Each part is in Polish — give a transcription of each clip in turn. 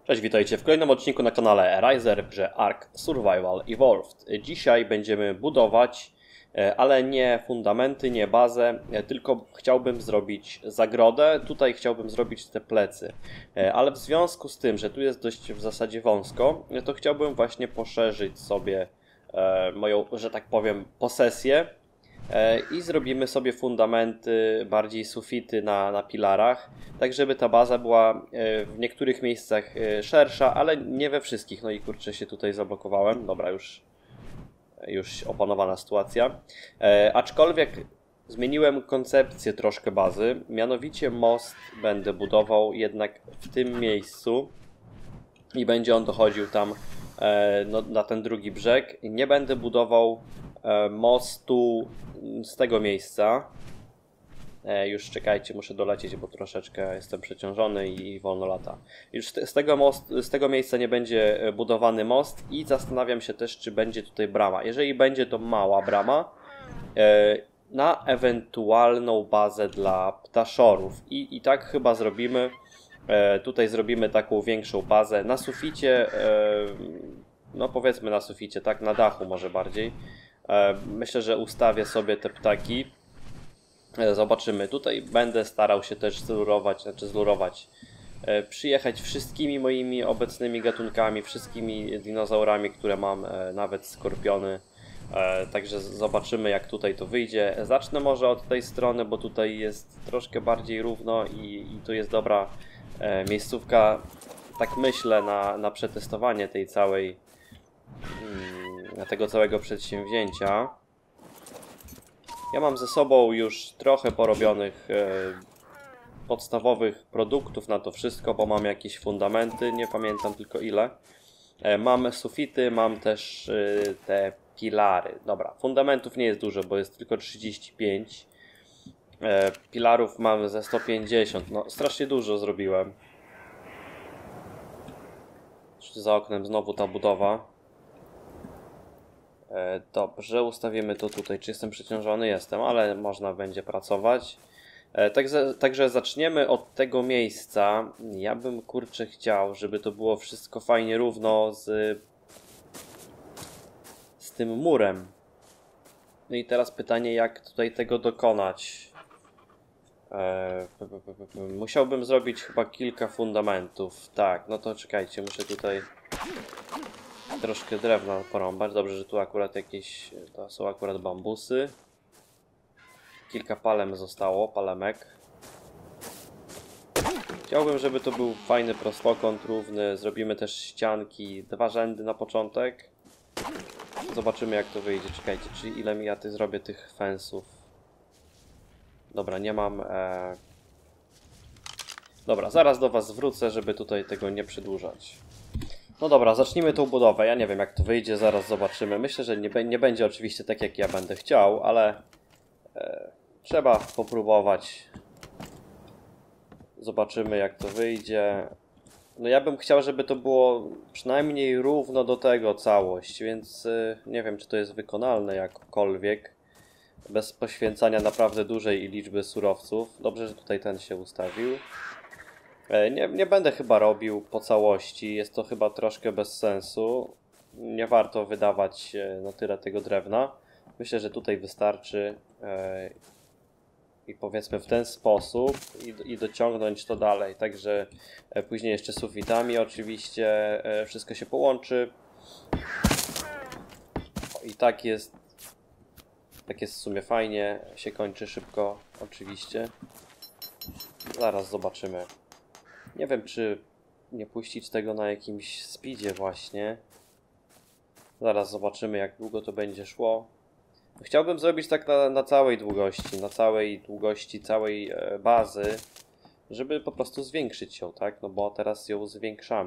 Cześć, witajcie w kolejnym odcinku na kanale Riser w grze Ark Survival Evolved. Dzisiaj będziemy budować, ale nie fundamenty, nie bazę, tylko chciałbym zrobić zagrodę. Tutaj chciałbym zrobić te plecy. Ale w związku z tym, że tu jest dość w zasadzie wąsko, to chciałbym właśnie poszerzyć sobie moją, że tak powiem, posesję. I zrobimy sobie fundamenty, bardziej sufity na filarach, tak żeby ta baza była w niektórych miejscach szersza, ale nie we wszystkich. No i kurczę, się tutaj zablokowałem. Dobra, już opanowana sytuacja. Aczkolwiek zmieniłem koncepcję troszkę bazy, mianowicie most będę budował jednak w tym miejscu i będzie on dochodził tam no, na ten drugi brzeg. Nie będę budował mostu z tego miejsca. Już czekajcie, muszę dolecieć, bo troszeczkę jestem przeciążony i wolno lata. Już z tego miejsca nie będzie budowany most i zastanawiam się też, czy będzie tutaj brama. Jeżeli będzie, to mała brama na ewentualną bazę dla ptaszorów. I tak chyba zrobimy. Tutaj zrobimy taką większą bazę na suficie, no powiedzmy na suficie, tak, na dachu może bardziej. Myślę, że ustawię sobie te ptaki. Zobaczymy. Tutaj będę starał się też zlurować, przyjechać wszystkimi moimi obecnymi gatunkami, wszystkimi dinozaurami, które mam, nawet skorpiony. Także zobaczymy, jak tutaj to wyjdzie. Zacznę może od tej strony, bo tutaj jest troszkę bardziej równo i tu jest dobra miejscówka, tak myślę, na przetestowanie tej całej tego całego przedsięwzięcia. Ja mam ze sobą już trochę porobionych podstawowych produktów na to wszystko, bo mam jakieś fundamenty, nie pamiętam tylko ile. Mam sufity, mam też te pilary. Dobra, fundamentów nie jest dużo, bo jest tylko 35. Pilarów mam ze 150. No, strasznie dużo zrobiłem. Za oknem znowu ta budowa. Dobrze, ustawimy to tutaj. Czy jestem przeciążony? Jestem, ale można będzie pracować. Także zaczniemy od tego miejsca. Ja bym, kurczę, chciał, żeby to było wszystko fajnie równo z tym murem. No i teraz pytanie, jak tutaj tego dokonać. Musiałbym zrobić chyba kilka fundamentów. Tak, no to czekajcie, muszę tutaj troszkę drewna porąbać. Dobrze, że tu akurat jakieś, to są akurat bambusy. Kilka palem zostało, palemek. Chciałbym, żeby to był fajny prostokąt, równy. Zrobimy też ścianki, 2 rzędy na początek. Zobaczymy, jak to wyjdzie. Czekajcie, czyli ile ja zrobię tych fensów. Dobra, nie mam... Dobra, zaraz do was wrócę, żeby tutaj tego nie przedłużać. No dobra, zacznijmy tą budowę. Ja nie wiem, jak to wyjdzie, zaraz zobaczymy. Myślę, że nie będzie oczywiście tak, jak ja będę chciał, ale trzeba popróbować. Zobaczymy, jak to wyjdzie. No ja bym chciał, żeby to było przynajmniej równo do tego całość, więc nie wiem, czy to jest wykonalne jakkolwiek. Bez poświęcania naprawdę dużej liczby surowców. Dobrze, że tutaj ten się ustawił. Nie będę chyba robił po całości, jest to chyba troszkę bez sensu. Nie warto wydawać na tyle tego drewna. Myślę, że tutaj wystarczy i powiedzmy w ten sposób i dociągnąć to dalej. Także później jeszcze sufitami oczywiście wszystko się połączy. I tak jest w sumie fajnie, się kończy szybko oczywiście. Zaraz zobaczymy. Nie wiem, czy nie puścić tego na jakimś speedzie właśnie. Zaraz zobaczymy, jak długo to będzie szło. Chciałbym zrobić tak na całej długości, całej bazy, żeby po prostu zwiększyć ją, tak? No bo teraz ją zwiększamy.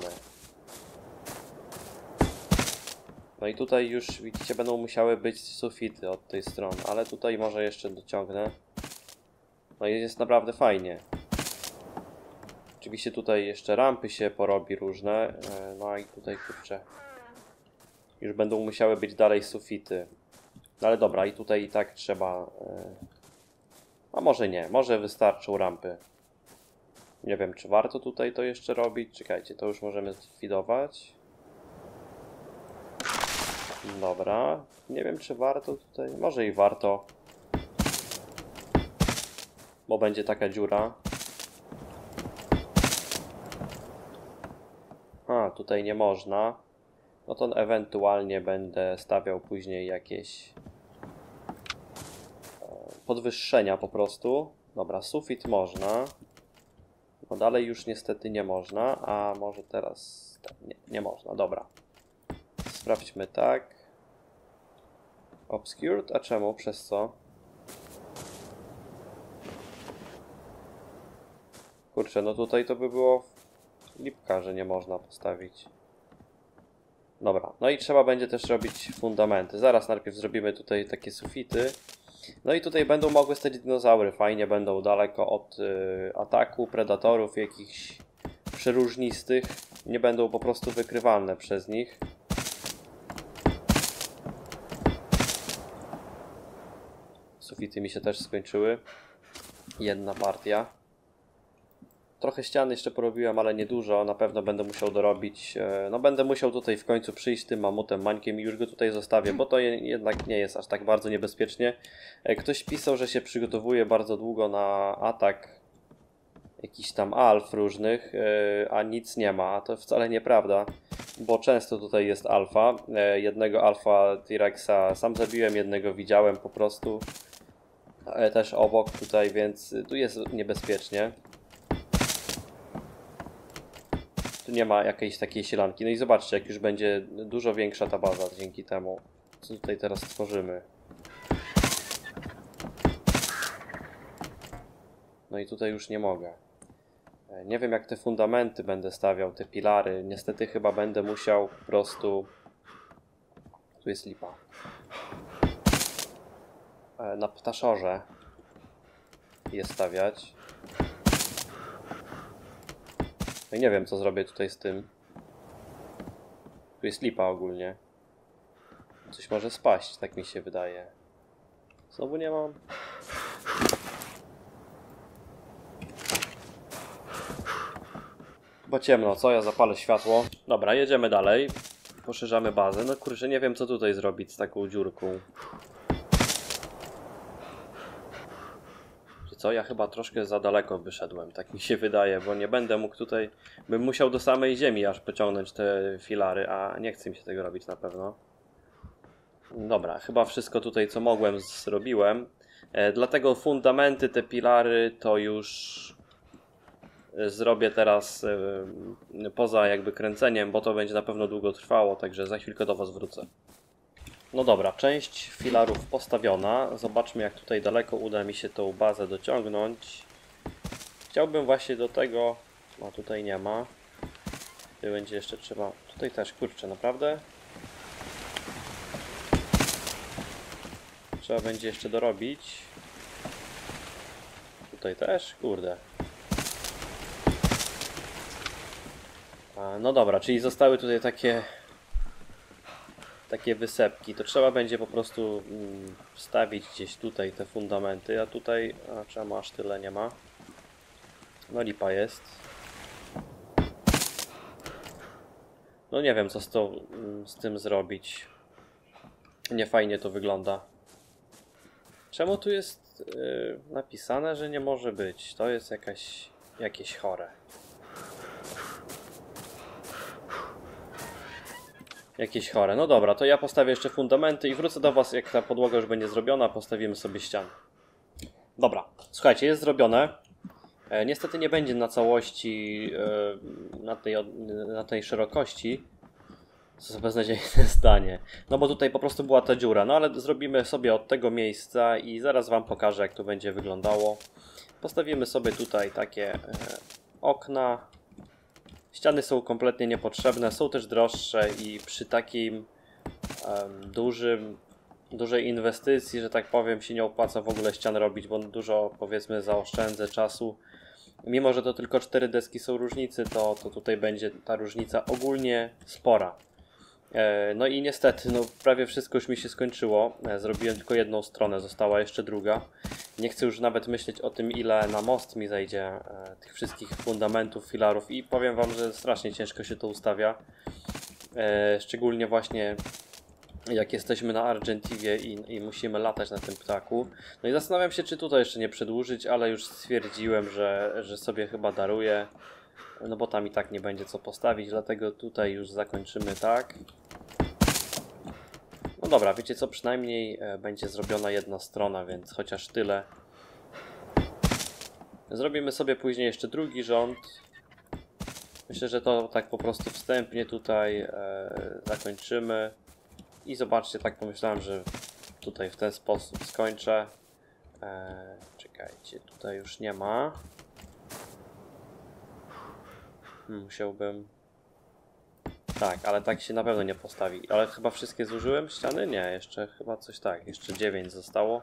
No i tutaj już, widzicie, będą musiały być sufity od tej strony, ale tutaj może jeszcze dociągnę. No i jest naprawdę fajnie. Oczywiście tutaj jeszcze rampy się porobi różne, no i tutaj, kurczę, już będą musiały być dalej sufity. No ale dobra, i tutaj i tak trzeba, a może nie, może wystarczą rampy. Nie wiem, czy warto tutaj to jeszcze robić. Czekajcie, to już możemy zlikwidować. Dobra. Nie wiem, czy warto tutaj. Może i warto. Bo będzie taka dziura. A, tutaj nie można. No to ewentualnie będę stawiał później jakieś podwyższenia po prostu. Dobra, sufit można. No dalej już niestety nie można. A może teraz... Nie można, dobra. Sprawdźmy tak. Obscured? A czemu? Przez co? Kurczę, no tutaj to by było lipka, że nie można postawić. Dobra, no i trzeba będzie też robić fundamenty. Zaraz najpierw zrobimy tutaj takie sufity. No i tutaj będą mogły stać dinozaury. Fajnie, będą daleko od ataku, predatorów jakichś przeróżnistych. Nie będą po prostu wykrywalne przez nich. Sufity mi się też skończyły. Jedna partia. Trochę ścian jeszcze porobiłem, ale niedużo. Na pewno będę musiał dorobić. No będę musiał tutaj w końcu przyjść tym mamutem Mańkiem i już go tutaj zostawię, bo to jednak nie jest aż tak bardzo niebezpiecznie. Ktoś pisał, że się przygotowuje bardzo długo na atak jakichś tam alf różnych, a nic nie ma. A to wcale nieprawda, bo często tutaj jest alfa. Jednego alfa T-Rexa sam zabiłem, jednego widziałem po prostu. Też obok tutaj, więc tu jest niebezpiecznie. Tu nie ma jakiejś takiej sielanki. No i zobaczcie, jak już będzie dużo większa ta baza dzięki temu, co tutaj teraz tworzymy. No i tutaj już nie mogę. Nie wiem, jak te fundamenty będę stawiał, te pilary. Niestety chyba będę musiał po prostu... Tu jest lipa. Na ptaszorze je stawiać. No i nie wiem, co zrobię tutaj z tym. Tu jest lipa ogólnie. Coś może spaść, tak mi się wydaje. Znowu nie mam. Chyba ciemno, co? Ja zapalę światło. Dobra, jedziemy dalej. Poszerzamy bazę. No kurczę, nie wiem, co tutaj zrobić z taką dziurką. Co? Ja chyba troszkę za daleko wyszedłem, tak mi się wydaje, bo nie będę mógł tutaj... Bym musiał do samej ziemi aż pociągnąć te filary, a nie chce mi się tego robić na pewno. Dobra, chyba wszystko tutaj, co mogłem, zrobiłem. Dlatego fundamenty, te pilary to już zrobię teraz poza jakby kręceniem, bo to będzie na pewno długo trwało, także za chwilkę do Was wrócę. No dobra, część filarów postawiona. Zobaczmy, jak tutaj daleko uda mi się tą bazę dociągnąć. Chciałbym właśnie do tego... No tutaj nie ma. Tutaj będzie jeszcze trzeba... Tutaj też, kurczę, naprawdę? Trzeba będzie jeszcze dorobić. Tutaj też? Kurde. No dobra, czyli zostały tutaj takie wysepki, to trzeba będzie po prostu wstawić gdzieś tutaj te fundamenty, a tutaj, czemu aż tyle nie ma? No lipa jest. No nie wiem, co z tym zrobić. Nie fajnie to wygląda. Czemu tu jest napisane, że nie może być? To jest jakieś chore. Jakieś chore. No dobra, to ja postawię jeszcze fundamenty i wrócę do Was, jak ta podłoga już będzie zrobiona, postawimy sobie ścianę. Dobra, słuchajcie, jest zrobione. Niestety nie będzie na całości, na tej szerokości. Co za beznadziejne zdanie. No bo tutaj po prostu była ta dziura. No ale zrobimy sobie od tego miejsca i zaraz Wam pokażę, jak to będzie wyglądało. Postawimy sobie tutaj takie okna. Ściany są kompletnie niepotrzebne, są też droższe i przy takim dużej inwestycji, że tak powiem, się nie opłaca w ogóle ścian robić, bo dużo, powiedzmy, zaoszczędzę czasu. Mimo że to tylko 4 deski są różnicy, to tutaj będzie ta różnica ogólnie spora. No i niestety, no prawie wszystko już mi się skończyło. Zrobiłem tylko jedną stronę, została jeszcze druga. Nie chcę już nawet myśleć o tym, ile na most mi zejdzie tych wszystkich fundamentów, filarów i powiem wam, że strasznie ciężko się to ustawia. Szczególnie właśnie jak jesteśmy na Argentivie i musimy latać na tym ptaku. No i zastanawiam się, czy tutaj jeszcze nie przedłużyć, ale już stwierdziłem, że sobie chyba daruję. No bo tam i tak nie będzie co postawić, dlatego tutaj już zakończymy tak. No dobra, wiecie co, przynajmniej będzie zrobiona jedna strona, więc chociaż tyle. Zrobimy sobie później jeszcze drugi rząd. Myślę, że to tak po prostu wstępnie tutaj zakończymy. I zobaczcie, tak pomyślałem, że tutaj w ten sposób skończę. Czekajcie, tutaj już nie ma. Musiałbym... Tak, ale tak się na pewno nie postawi. Ale chyba wszystkie zużyłem ściany? Nie, jeszcze chyba coś tak. Jeszcze 9 zostało.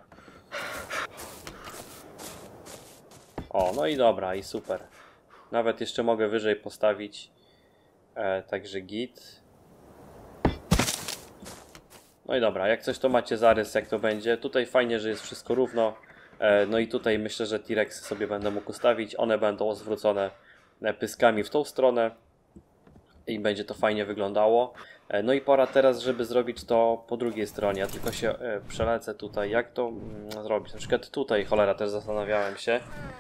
O, no i dobra, i super. Nawet jeszcze mogę wyżej postawić. Także git. No i dobra, jak coś to macie zarys, jak to będzie. Tutaj fajnie, że jest wszystko równo. No i tutaj myślę, że T-Rexy sobie będę mógł ustawić. One będą zwrócone pyskami w tą stronę. I będzie to fajnie wyglądało. No i pora teraz, żeby zrobić to po drugiej stronie. Ja tylko się przelecę tutaj, jak to zrobić. Na przykład tutaj, cholera, też zastanawiałem się.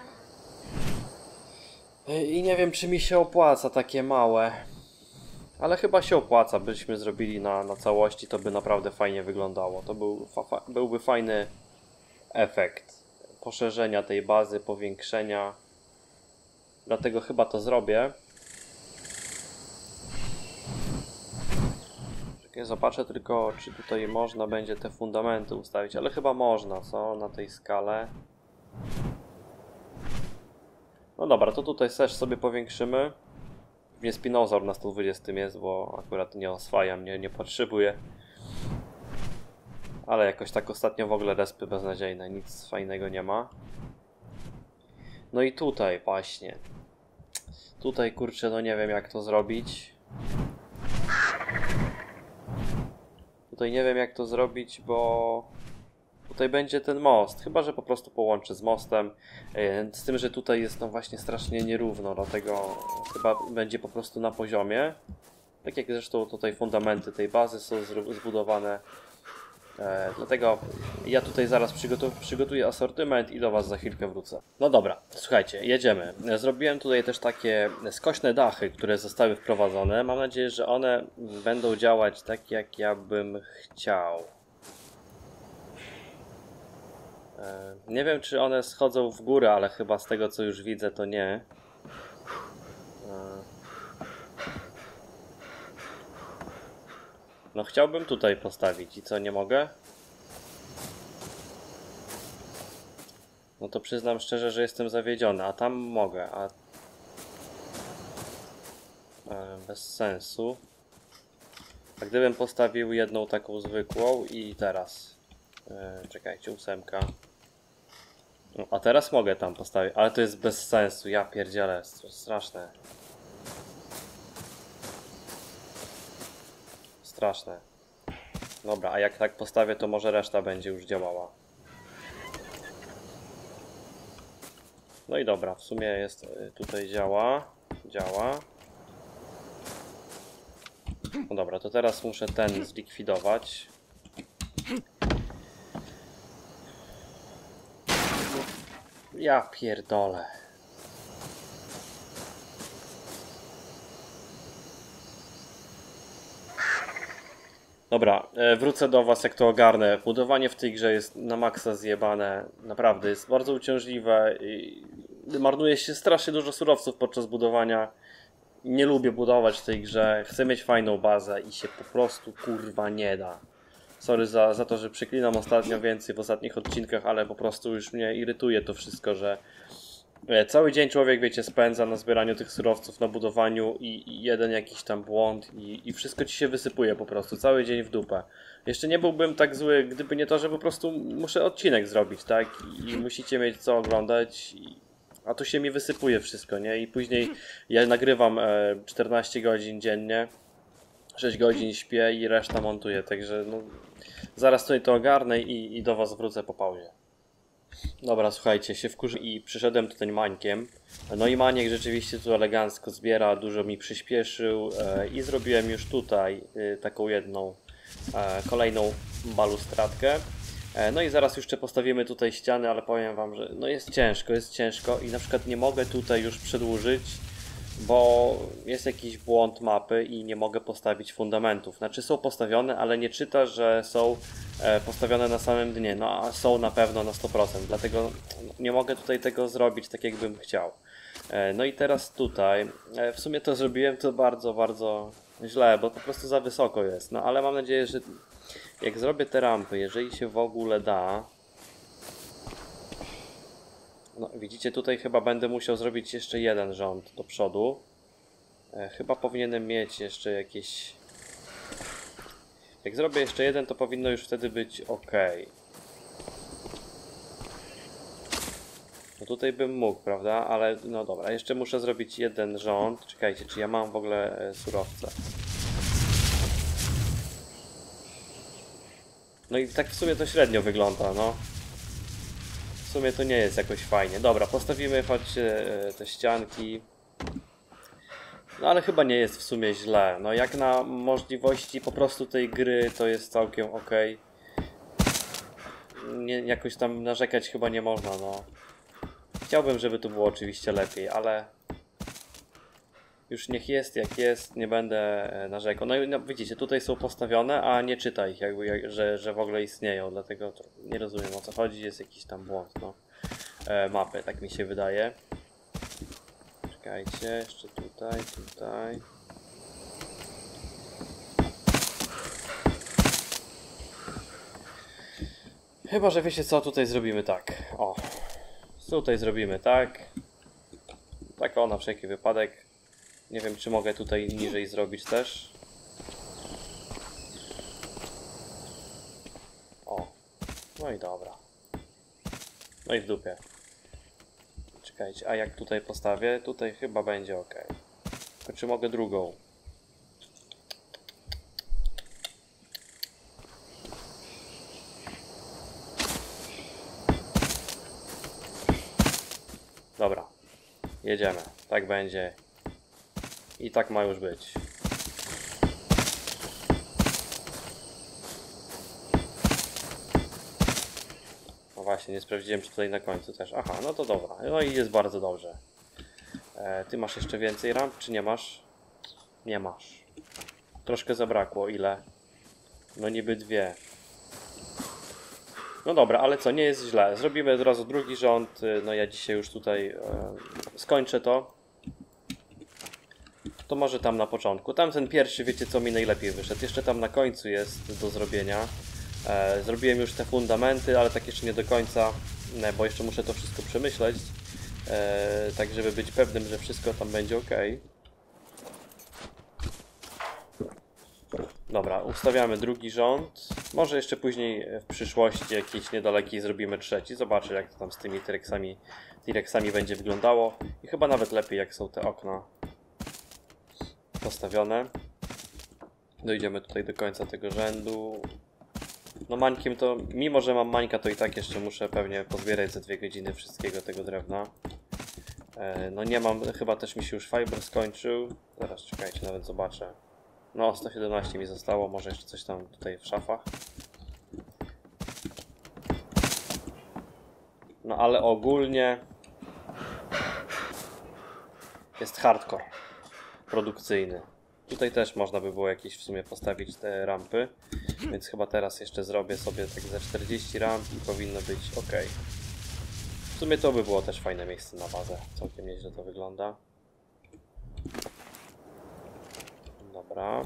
I nie wiem, czy mi się opłaca takie małe. Ale chyba się opłaca, byśmy zrobili na całości, to by naprawdę fajnie wyglądało. To byłby fajny efekt poszerzenia tej bazy, powiększenia. Dlatego chyba to zrobię. Zobaczę tylko, czy tutaj można będzie te fundamenty ustawić, ale chyba można, co? Na tej skale. No dobra, to tutaj też sobie powiększymy. Nie Spinozaur na 120 jest, bo akurat nie oswajam, nie potrzebuję. Ale jakoś tak ostatnio w ogóle respy beznadziejne, nic fajnego nie ma. No i tutaj właśnie. Tutaj kurczę, no nie wiem jak to zrobić. Tutaj nie wiem jak to zrobić, bo tutaj będzie ten most. Chyba że po prostu połączę z mostem. Z tym, że tutaj jest no właśnie strasznie nierówno, dlatego chyba będzie po prostu na poziomie. Tak jak zresztą tutaj fundamenty tej bazy są zbudowane. Dlatego ja tutaj zaraz przygotuję asortyment i do was za chwilkę wrócę. No dobra, słuchajcie, jedziemy. Zrobiłem tutaj też takie skośne dachy, które zostały wprowadzone. Mam nadzieję, że one będą działać tak jak ja bym chciał. Nie wiem, czy one schodzą w górę, ale chyba z tego co już widzę to nie. No chciałbym tutaj postawić i co, nie mogę? No to przyznam szczerze, że jestem zawiedziony, a tam mogę, a... bez sensu. A gdybym postawił jedną taką zwykłą i teraz... czekajcie, 8. No, a teraz mogę tam postawić, ale to jest bez sensu, ja pierdzielę, straszne. Straszne. Dobra, a jak tak postawię, to może reszta będzie już działała. No i dobra, w sumie jest tutaj działa. No dobra, to teraz muszę ten zlikwidować. Ja pierdolę. Dobra, wrócę do was jak to ogarnę. Budowanie w tej grze jest na maksa zjebane. Naprawdę, jest bardzo uciążliwe i marnuje się strasznie dużo surowców podczas budowania. Nie lubię budować w tej grze. Chcę mieć fajną bazę i się po prostu kurwa nie da. Sorry za to, że przeklinam ostatnio więcej w ostatnich odcinkach, ale po prostu już mnie irytuje to wszystko, że cały dzień człowiek, wiecie, spędza na zbieraniu tych surowców, na budowaniu i jeden jakiś tam błąd i wszystko ci się wysypuje po prostu, cały dzień w dupę. Jeszcze nie byłbym tak zły, gdyby nie to, że po prostu muszę odcinek zrobić, tak? I musicie mieć co oglądać, a tu się mi wysypuje wszystko, nie? I później ja nagrywam 14 godzin dziennie, 6 godzin śpię i reszta montuję, także no, zaraz tutaj to ogarnę i do was wrócę po pauzie. Dobra, słuchajcie, się wkurzyłem i przyszedłem tutaj Mańkiem. No i Maniek rzeczywiście tu elegancko zbiera, dużo mi przyspieszył i zrobiłem już tutaj taką jedną, kolejną balustradkę. No i zaraz jeszcze postawimy tutaj ściany, ale powiem wam, że no jest ciężko i na przykład nie mogę tutaj już przedłużyć, bo jest jakiś błąd mapy i nie mogę postawić fundamentów. Znaczy są postawione, ale nie czyta, że są postawione na samym dnie. No a są na pewno na 100%, dlatego nie mogę tutaj tego zrobić tak jakbym chciał. No i teraz tutaj, w sumie to zrobiłem to bardzo źle, bo po prostu za wysoko jest. No ale mam nadzieję, że jak zrobię te rampy, jeżeli się w ogóle da. No widzicie, tutaj chyba będę musiał zrobić jeszcze jeden rząd do przodu. Chyba powinienem mieć jeszcze jakieś... Jak zrobię jeszcze jeden, to powinno już wtedy być ok. No tutaj bym mógł, prawda? Ale no dobra, jeszcze muszę zrobić jeden rząd. Czekajcie, czy ja mam w ogóle surowce? No i tak w sumie to średnio wygląda, no. W sumie to nie jest jakoś fajnie. Dobra, postawimy choć te ścianki. No ale chyba nie jest w sumie źle. No jak na możliwości po prostu tej gry to jest całkiem ok. Nie, jakoś tam narzekać chyba nie można, no. Chciałbym, żeby to było oczywiście lepiej, ale już niech jest jak jest, nie będę narzekał. No i no, widzicie, tutaj są postawione, a nie czyta ich jakby, że w ogóle istnieją, dlatego nie rozumiem o co chodzi, jest jakiś tam błąd, no. Mapy, tak mi się wydaje. Czekajcie, jeszcze tutaj. Chyba, że wiecie co, tutaj zrobimy tak. O, tutaj zrobimy tak. Tak o, na wszelki wypadek. Nie wiem, czy mogę tutaj niżej zrobić też. O, no i dobra. No i w dupie. Czekajcie, a jak tutaj postawię? Tutaj chyba będzie ok. Tylko czy mogę drugą? Dobra, jedziemy. Tak będzie. I tak ma już być. No właśnie, nie sprawdziłem, czy tutaj na końcu też. Aha, no to dobra. No i jest bardzo dobrze. Ty masz jeszcze więcej ramp, czy nie masz? Nie masz. Troszkę zabrakło. Ile? No niby dwie. No dobra, ale co, nie jest źle. Zrobimy od razu drugi rząd. No ja dzisiaj już tutaj skończę to. To może tam na początku. Tamten pierwszy, wiecie co, mi najlepiej wyszedł. Jeszcze tam na końcu jest do zrobienia. Zrobiłem już te fundamenty, ale tak jeszcze nie do końca, bo jeszcze muszę to wszystko przemyśleć. Tak żeby być pewnym, że wszystko tam będzie ok. Dobra, ustawiamy drugi rząd. Może jeszcze później w przyszłości jakiejś niedalekiej zrobimy trzeci. Zobaczę, jak to tam z tymi T-Rexami będzie wyglądało. I chyba nawet lepiej, jak są te okna postawione. Dojdziemy tutaj do końca tego rzędu. No mańkiem to, mimo że mam mańka, to i tak jeszcze muszę pewnie pozbierać za 2 godziny wszystkiego tego drewna. No nie mam, chyba też mi się już fiber skończył. Zaraz czekajcie, nawet zobaczę. No 117 mi zostało, może jeszcze coś tam tutaj w szafach. No ale ogólnie jest hardcore produkcyjny. Tutaj też można by było jakieś w sumie postawić te rampy, więc chyba teraz jeszcze zrobię sobie tak za 40 ramp i powinno być ok. W sumie to by było też fajne miejsce na bazę, całkiem nieźle to wygląda. Dobra.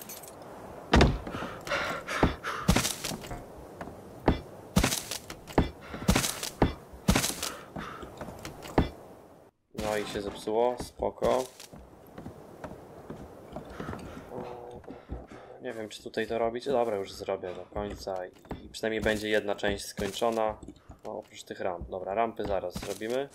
No i się zepsuło, spoko. Nie wiem, czy tutaj to robić. Dobra, już zrobię do końca i przynajmniej będzie jedna część skończona. No, oprócz tych ramp. Dobra, rampy zaraz zrobimy.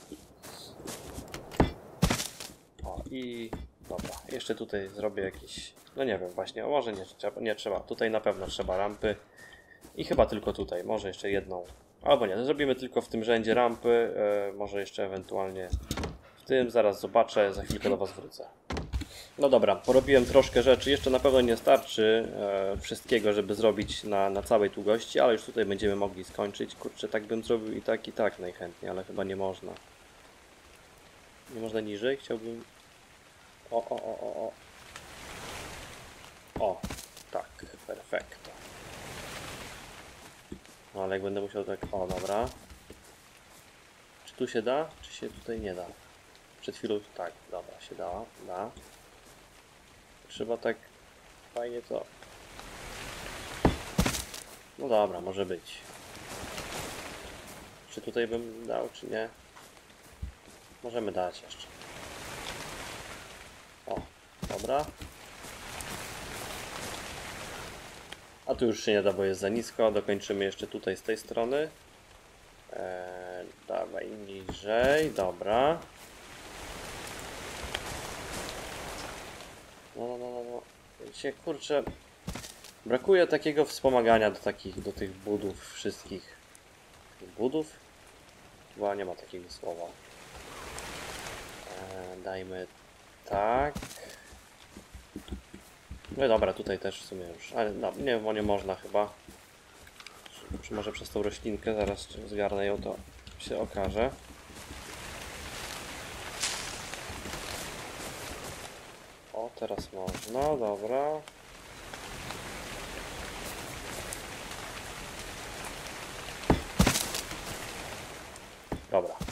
O i dobra, jeszcze tutaj zrobię jakieś... No nie wiem, właśnie, może nie trzeba. Tutaj na pewno trzeba rampy. I chyba tylko tutaj, może jeszcze jedną Albo nie, zrobimy tylko w tym rzędzie rampy, może jeszcze ewentualnie w tym, zaraz zobaczę, za chwilkę do was wrócę. No dobra, porobiłem troszkę rzeczy, jeszcze na pewno nie starczy wszystkiego, żeby zrobić na całej długości, ale już tutaj będziemy mogli skończyć. Kurczę, tak bym zrobił i tak najchętniej, ale chyba nie można. Nie można niżej, chciałbym... O, tak, perfekto. No ale jak będę musiał tak... O, dobra. Czy tu się da? Czy się tutaj nie da? Przed chwilą... Tak, dobra, się da. Trzeba tak fajnie to... No dobra, może być. Czy tutaj bym dał, czy nie? Możemy dać jeszcze. O, dobra. A tu już się nie da, bo jest za nisko. Dokończymy jeszcze tutaj z tej strony. Dawaj niżej, dobra. No. Wiecie, kurczę, brakuje takiego wspomagania do tych budów wszystkich. Budów? Chyba nie ma takiego słowa. Dajmy tak. No i dobra, tutaj też w sumie już, ale no, nie można chyba. Czy może przez tą roślinkę, zaraz zgarnę ją, to się okaże. O, teraz można, dobra. Dobra.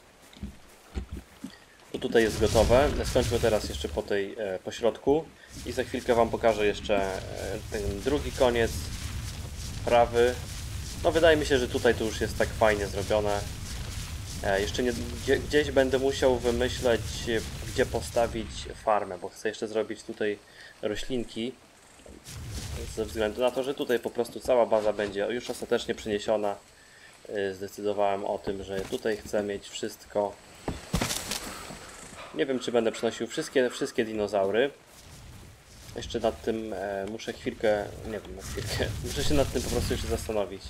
To tutaj jest gotowe. Skończmy teraz jeszcze po środku i za chwilkę wam pokażę jeszcze ten drugi koniec, prawy. No wydaje mi się, że tutaj to już jest tak fajnie zrobione. Jeszcze gdzieś będę musiał wymyśleć, gdzie postawić farmę, bo chcę jeszcze zrobić tutaj roślinki. Ze względu na to, że tutaj po prostu cała baza będzie już ostatecznie przeniesiona. Zdecydowałem o tym, że tutaj chcę mieć wszystko. Nie wiem, czy będę przynosił wszystkie dinozaury. Jeszcze nad tym muszę chwilkę, nie wiem, na chwilkę. Muszę się nad tym po prostu jeszcze zastanowić.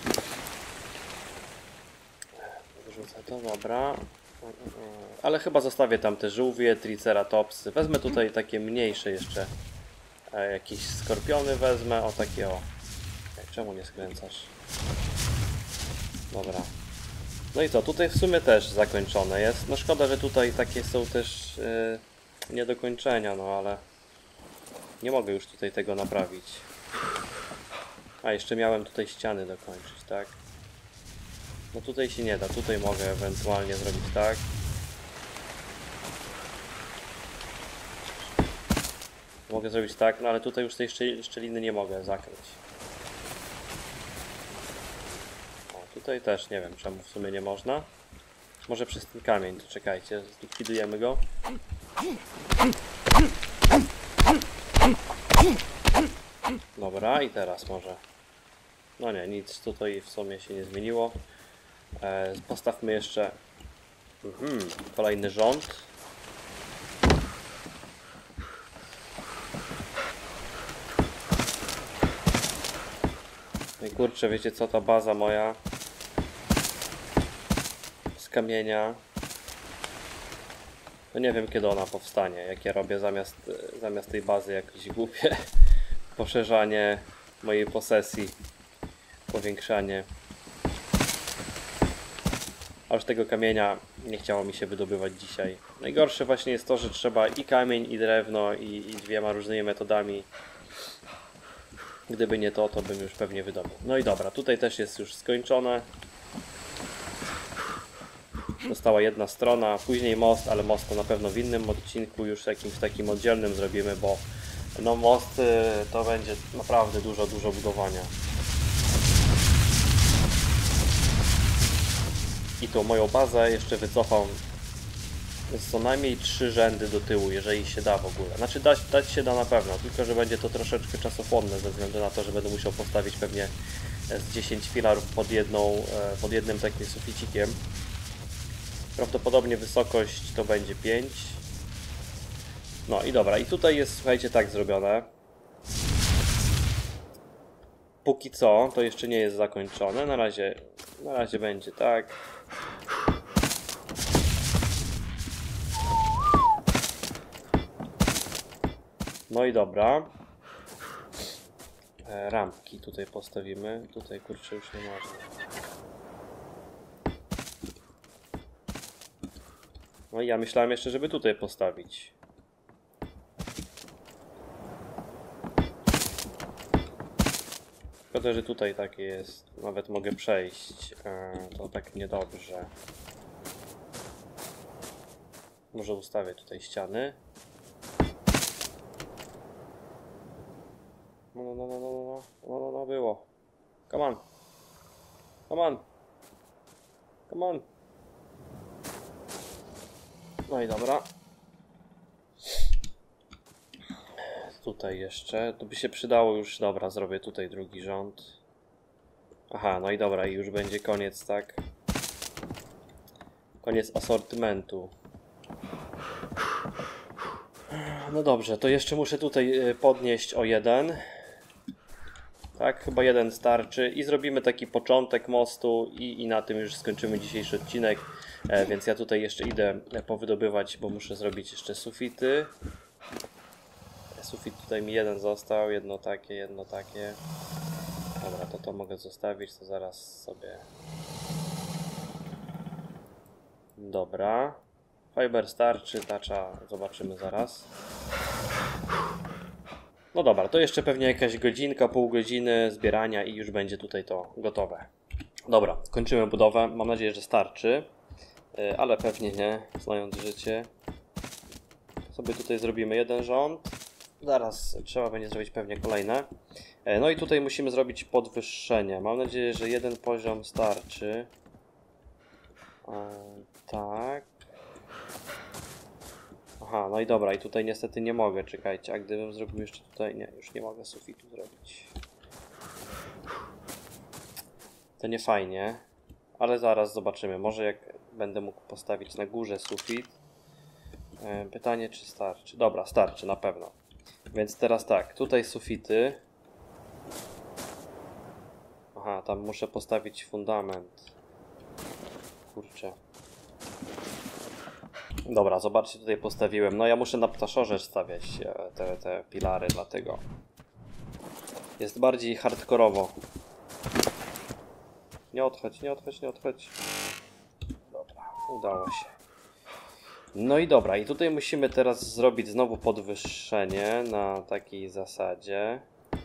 Wyrzucę to, dobra. Ale chyba zostawię tam te żółwie, triceratopsy. Wezmę tutaj takie mniejsze jeszcze. Jakieś skorpiony wezmę. O, takie o. Czemu nie skręcasz? Dobra. No i co? Tutaj w sumie też zakończone jest. No szkoda, że tutaj takie są też niedokończenia, no ale nie mogę już tutaj tego naprawić. A, jeszcze miałem tutaj ściany dokończyć, tak? No tutaj się nie da. Tutaj mogę ewentualnie zrobić tak. Mogę zrobić tak, no ale tutaj już tej szczeliny nie mogę zakryć. Tutaj też nie wiem, czemu w sumie nie można. Może przez ten kamień, to czekajcie, zlikwidujemy go. Dobra, i teraz może. No nie, nic tutaj w sumie się nie zmieniło. Postawmy jeszcze kolejny rząd. No i kurczę, wiecie co, ta baza moja z kamienia, no nie wiem kiedy ona powstanie, jak ja robię zamiast tej bazy jakieś głupie poszerzanie mojej posesji, powiększanie. A już tego kamienia nie chciało mi się wydobywać dzisiaj. Najgorsze właśnie jest to, że trzeba i kamień, i drewno, i dwiema różnymi metodami. Gdyby nie to, to bym już pewnie wydobył. No i dobra, tutaj też jest już skończone. Została jedna strona, później most, ale most to na pewno w innym odcinku, już jakimś takim oddzielnym zrobimy, bo no most to będzie naprawdę dużo budowania. I tu moją bazę jeszcze wycofam z co najmniej 3 rzędy do tyłu, jeżeli się da w ogóle. Znaczy dać się da na pewno, tylko że będzie to troszeczkę czasochłonne ze względu na to, że będę musiał postawić pewnie z 10 filarów pod jednym takim suficikiem. Prawdopodobnie wysokość to będzie 5. No i dobra, i tutaj jest, słuchajcie, tak zrobione. Póki co to jeszcze nie jest zakończone. Na razie Na razie będzie tak. No i dobra. Rampki tutaj postawimy. Tutaj kurczę już nie można. No i ja myślałem jeszcze, żeby tutaj postawić. Szkoda, że tutaj takie jest. Nawet mogę przejść. To tak niedobrze. Może ustawię tutaj ściany. No, było. Come on. Come on. Come on. No i dobra. Tutaj jeszcze. To by się przydało już. Dobra, zrobię tutaj drugi rząd. Aha, no i dobra, i już będzie koniec, tak? Koniec asortymentu. No dobrze, to jeszcze muszę tutaj podnieść o jeden. Tak, chyba jeden starczy i zrobimy taki początek mostu i na tym już skończymy dzisiejszy odcinek. Więc ja tutaj jeszcze idę powydobywać, bo muszę zrobić jeszcze sufity. Sufit tutaj mi jeden został, jedno takie. Dobra, to mogę zostawić, to zaraz sobie... Dobra. Fiber starczy, tacza zobaczymy zaraz. No dobra, to jeszcze pewnie jakaś godzinka, pół godziny zbierania i już będzie tutaj to gotowe. Dobra, kończymy budowę. Mam nadzieję, że starczy, ale pewnie nie, znając życie. Sobie tutaj zrobimy jeden rząd. Zaraz trzeba będzie zrobić pewnie kolejne. No i tutaj musimy zrobić podwyższenie. Mam nadzieję, że jeden poziom starczy. Tak. Aha, no i dobra, i tutaj niestety nie mogę, czekajcie, a gdybym zrobił jeszcze tutaj, nie, już nie mogę sufitu zrobić. To nie fajnie, ale zaraz zobaczymy, może jak będę mógł postawić na górze sufit. Pytanie, czy starczy. Dobra, starczy na pewno. Więc teraz tak, tutaj sufity. Aha, tam muszę postawić fundament. Kurczę. Dobra, zobaczcie, tutaj postawiłem. No ja muszę na ptaszorze stawiać te pilary, dlatego jest bardziej hardkorowo. Nie odchodź. Dobra, udało się. No i dobra, i tutaj musimy teraz zrobić znowu podwyższenie na takiej zasadzie.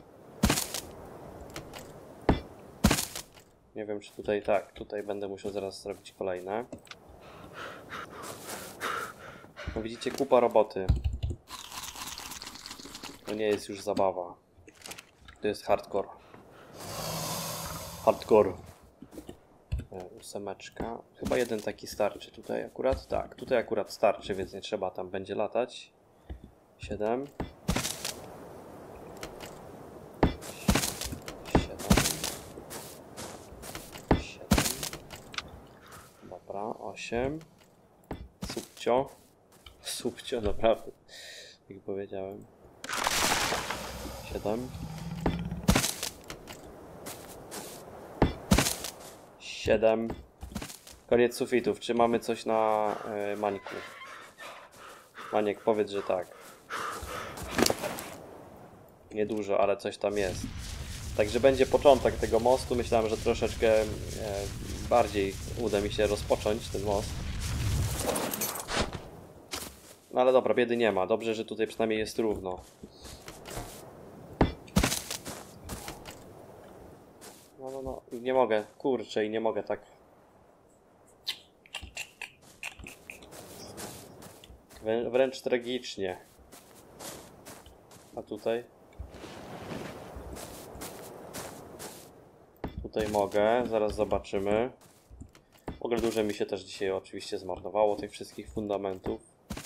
Nie wiem, czy tutaj tak, tutaj będę musiał zaraz zrobić kolejne. No widzicie, kupa roboty. To nie jest już zabawa. To jest hardcore. Hardcore. Ósemeczka. Chyba jeden taki starczy tutaj akurat. Tak, tutaj akurat starczy, więc nie trzeba tam będzie latać. 7. 7. Dobra, 8. Subcio, naprawdę. Jak powiedziałem. 7. 7. Koniec sufitów. Czy mamy coś na Mańku? Maniek, powiedz, że tak. Niedużo, ale coś tam jest. Także będzie początek tego mostu. Myślałem, że troszeczkę bardziej uda mi się rozpocząć ten most. No ale dobra, biedy nie ma. Dobrze, że tutaj przynajmniej jest równo. No. Nie mogę. Kurczę, i nie mogę tak. Wręcz tragicznie. A tutaj? Tutaj mogę. Zaraz zobaczymy. W ogóle dużo mi się też dzisiaj oczywiście zmarnowało tych wszystkich fundamentów.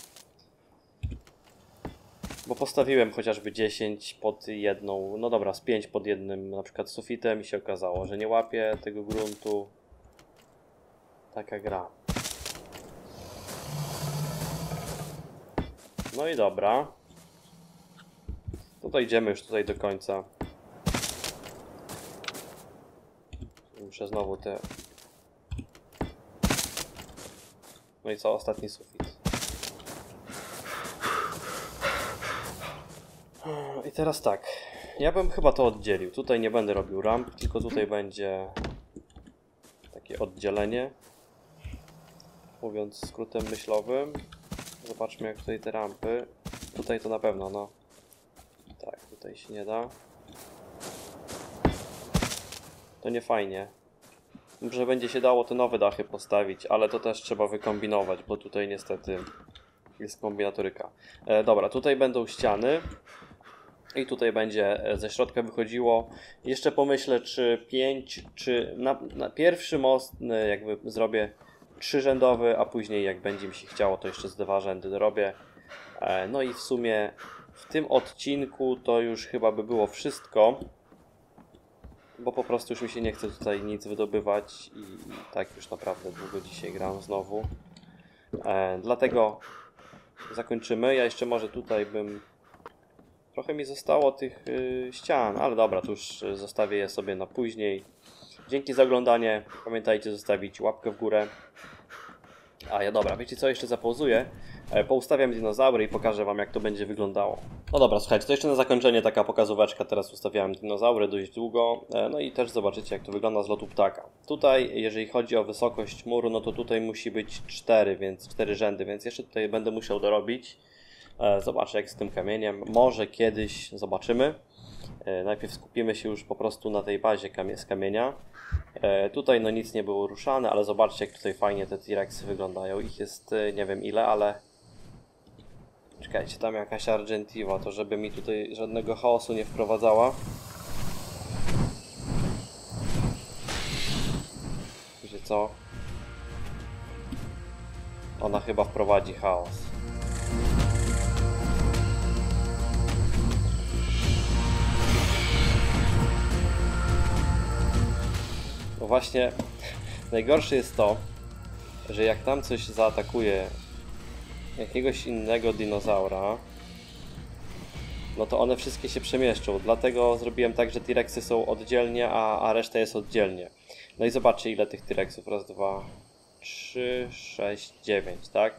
Bo postawiłem chociażby 10 pod jedną, no dobra, z 5 pod jednym na przykład sufitem i się okazało, że nie łapie tego gruntu. Taka gra. No i dobra. No to idziemy już tutaj do końca. Muszę znowu te No i co? Ostatni sufit. I teraz tak. Ja bym chyba to oddzielił. Tutaj nie będę robił ramp, tylko tutaj będzie takie oddzielenie. Mówiąc skrótem myślowym. Zobaczmy jak tutaj te rampy. Tutaj to na pewno, no. Tak, tutaj się nie da. To nie fajnie. Może będzie się dało te nowe dachy postawić, ale to też trzeba wykombinować, bo tutaj niestety jest kombinatoryka. Dobra, tutaj będą ściany. I tutaj będzie ze środka wychodziło. Jeszcze pomyślę, czy 5, czy na pierwszy most jakby zrobię 3-rzędowy, a później jak będzie mi się chciało, to jeszcze z 2 rzędy dorobię. No i w sumie w tym odcinku to już chyba by było wszystko, bo po prostu już mi się nie chce tutaj nic wydobywać i tak już naprawdę długo dzisiaj gram znowu. Dlatego zakończymy. Ja jeszcze może tutaj bym... Trochę mi zostało tych ścian, ale dobra, to już zostawię je sobie na później. Dzięki za oglądanie. Pamiętajcie zostawić łapkę w górę. A ja dobra, wiecie co, jeszcze zapauzuję. Poustawiam dinozaury i pokażę wam jak to będzie wyglądało. No dobra, słuchajcie, to jeszcze na zakończenie taka pokazóweczka. Teraz ustawiałem dinozaury dość długo. No i też zobaczycie jak to wygląda z lotu ptaka. Tutaj, jeżeli chodzi o wysokość muru, no to tutaj musi być 4, więc 4 rzędy, więc jeszcze tutaj będę musiał dorobić. Zobaczę jak z tym kamieniem. Może kiedyś zobaczymy. Najpierw skupimy się już po prostu na tej bazie z kamienia. Tutaj no nic nie było ruszane, ale zobaczcie jak tutaj fajnie te T-Rexy wyglądają. Ich jest nie wiem ile, ale... Czekajcie, tam jakaś Argentiva, to żeby mi tutaj żadnego chaosu nie wprowadzała. Wiecie co? Ona chyba wprowadzi chaos. No właśnie, najgorsze jest to, że jak tam coś zaatakuje jakiegoś innego dinozaura, no to one wszystkie się przemieszczą. Dlatego zrobiłem tak, że T-Rexy są oddzielnie, a reszta jest oddzielnie. No i zobaczcie ile tych T-Rexów. Raz, 2, 3, 6, 9, tak?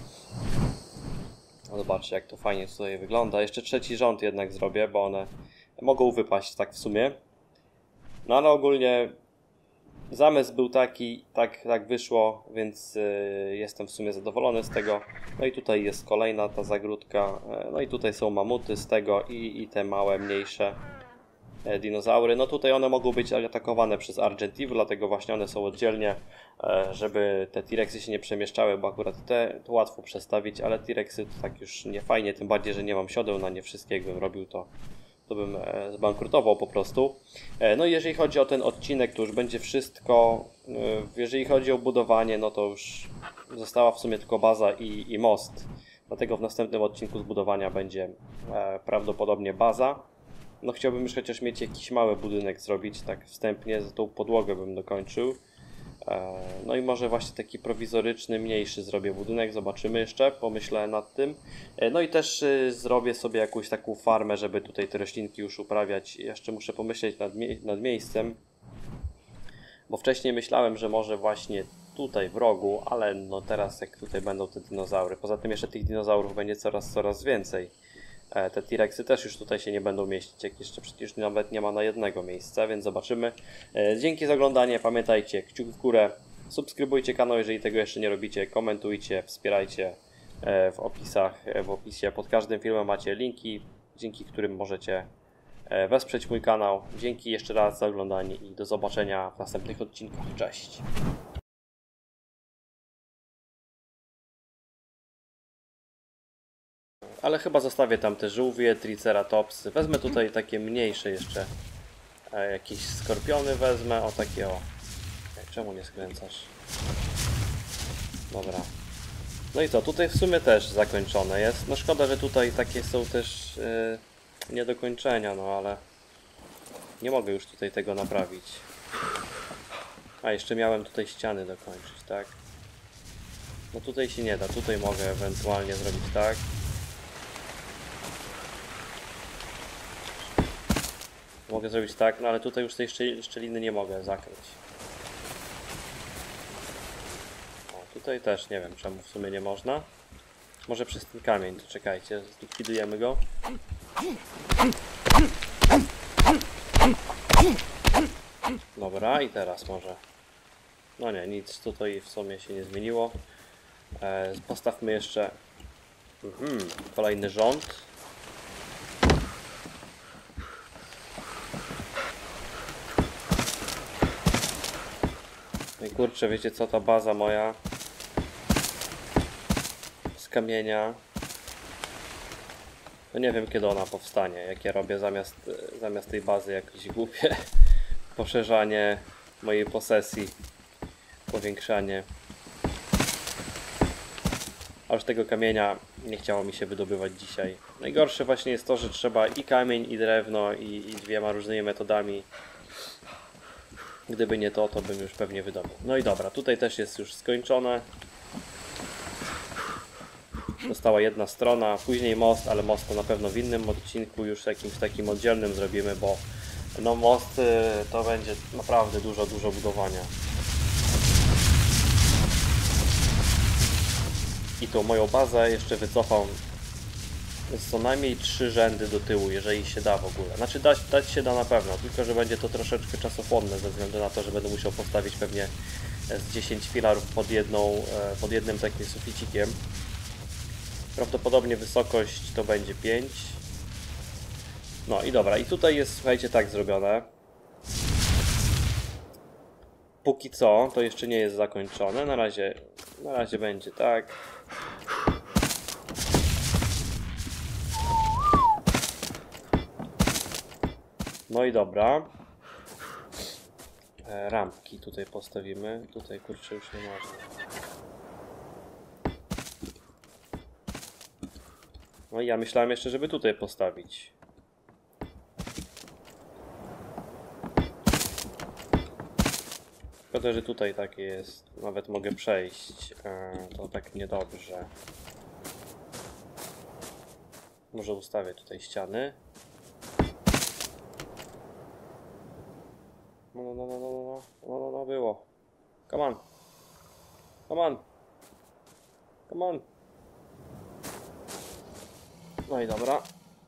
No zobaczcie jak to fajnie tutaj wygląda. Jeszcze trzeci rząd jednak zrobię, bo one mogą wypaść tak w sumie. No ale ogólnie zamysł był taki, tak wyszło, więc jestem w sumie zadowolony z tego. No i tutaj jest kolejna ta zagródka. No i tutaj są mamuty z tego i te małe, mniejsze dinozaury. No tutaj one mogą być atakowane przez Argentivy, dlatego właśnie one są oddzielnie, żeby te T-Rexy się nie przemieszczały, bo akurat te to łatwo przestawić, ale T-Rexy to tak już nie fajnie, tym bardziej, że nie mam siodeł na nie wszystkie, jakbym robił to bym zbankrutował po prostu. No i jeżeli chodzi o ten odcinek, to już będzie wszystko. Jeżeli chodzi o budowanie, no to już została w sumie tylko baza i most. Dlatego w następnym odcinku z budowania będzie prawdopodobnie baza. No chciałbym już chociaż mieć jakiś mały budynek zrobić, tak wstępnie, za tą podłogę bym dokończył. No i może właśnie taki prowizoryczny, mniejszy zrobię budynek, zobaczymy jeszcze, pomyślę nad tym. No i też zrobię sobie jakąś taką farmę, żeby tutaj te roślinki już uprawiać. Jeszcze muszę pomyśleć nad miejscem, bo wcześniej myślałem, że może właśnie tutaj w rogu, ale no teraz jak tutaj będą te dinozaury. Poza tym jeszcze tych dinozaurów będzie coraz więcej. Te T-Rexy też już tutaj się nie będą mieścić, jak jeszcze przecież nawet nie ma na jednego miejsca, więc zobaczymy. Dzięki za oglądanie, pamiętajcie, kciuk w górę, subskrybujcie kanał, jeżeli tego jeszcze nie robicie, komentujcie, wspierajcie w opisie pod każdym filmem macie linki, dzięki którym możecie wesprzeć mój kanał. Dzięki jeszcze raz za oglądanie i do zobaczenia w następnych odcinkach. Cześć! Ale chyba zostawię tam te żółwie, triceratopsy. Wezmę tutaj takie mniejsze jeszcze. Jakieś skorpiony wezmę. O takie o. Czemu nie skręcasz? Dobra. No i co? Tutaj w sumie też zakończone jest. No szkoda, że tutaj takie są też niedokończenia, no ale nie mogę już tutaj tego naprawić. A jeszcze miałem tutaj ściany dokończyć, tak? No tutaj się nie da. Tutaj mogę ewentualnie zrobić tak. Mogę zrobić tak, no ale tutaj już tej szczeliny nie mogę zakryć. O, Tutaj też nie wiem, czemu w sumie nie można. Może przez ten kamień, to czekajcie, zlikwidujemy go. Dobra, i teraz może. No nie, nic tutaj w sumie się nie zmieniło. Postawmy jeszcze kolejny rząd. No i kurczę, wiecie co, ta baza moja z kamienia, no nie wiem kiedy ona powstanie, jak ja robię zamiast tej bazy jakieś głupie poszerzanie mojej posesji, powiększanie. Aż tego kamienia nie chciało mi się wydobywać dzisiaj. Najgorsze właśnie jest to, że trzeba i kamień, i drewno, i dwiema różnymi metodami. Gdyby nie to, to bym już pewnie wydobył. No i dobra, tutaj też jest już skończone. Została jedna strona, później most, ale most to na pewno w innym odcinku, już jakimś takim oddzielnym zrobimy, bo no most to będzie naprawdę dużo budowania. I tą moją bazę jeszcze wycofam z co najmniej 3 rzędy do tyłu, jeżeli się da w ogóle. Znaczy dać się da na pewno, tylko że będzie to troszeczkę czasochłonne ze względu na to, że będę musiał postawić pewnie z 10 filarów pod jednym takim suficikiem. Prawdopodobnie wysokość to będzie 5. No i dobra, i tutaj jest, słuchajcie, tak zrobione. Póki co to jeszcze nie jest zakończone, na razie będzie tak. No i dobra. Rampki tutaj postawimy. Tutaj kurczę już nie można. No i ja myślałem jeszcze, żeby tutaj postawić. Szkoda, że tutaj takie jest. Nawet mogę przejść. To tak niedobrze. Może ustawię tutaj ściany. No, było. Come on. Come on. Come on. No i dobra.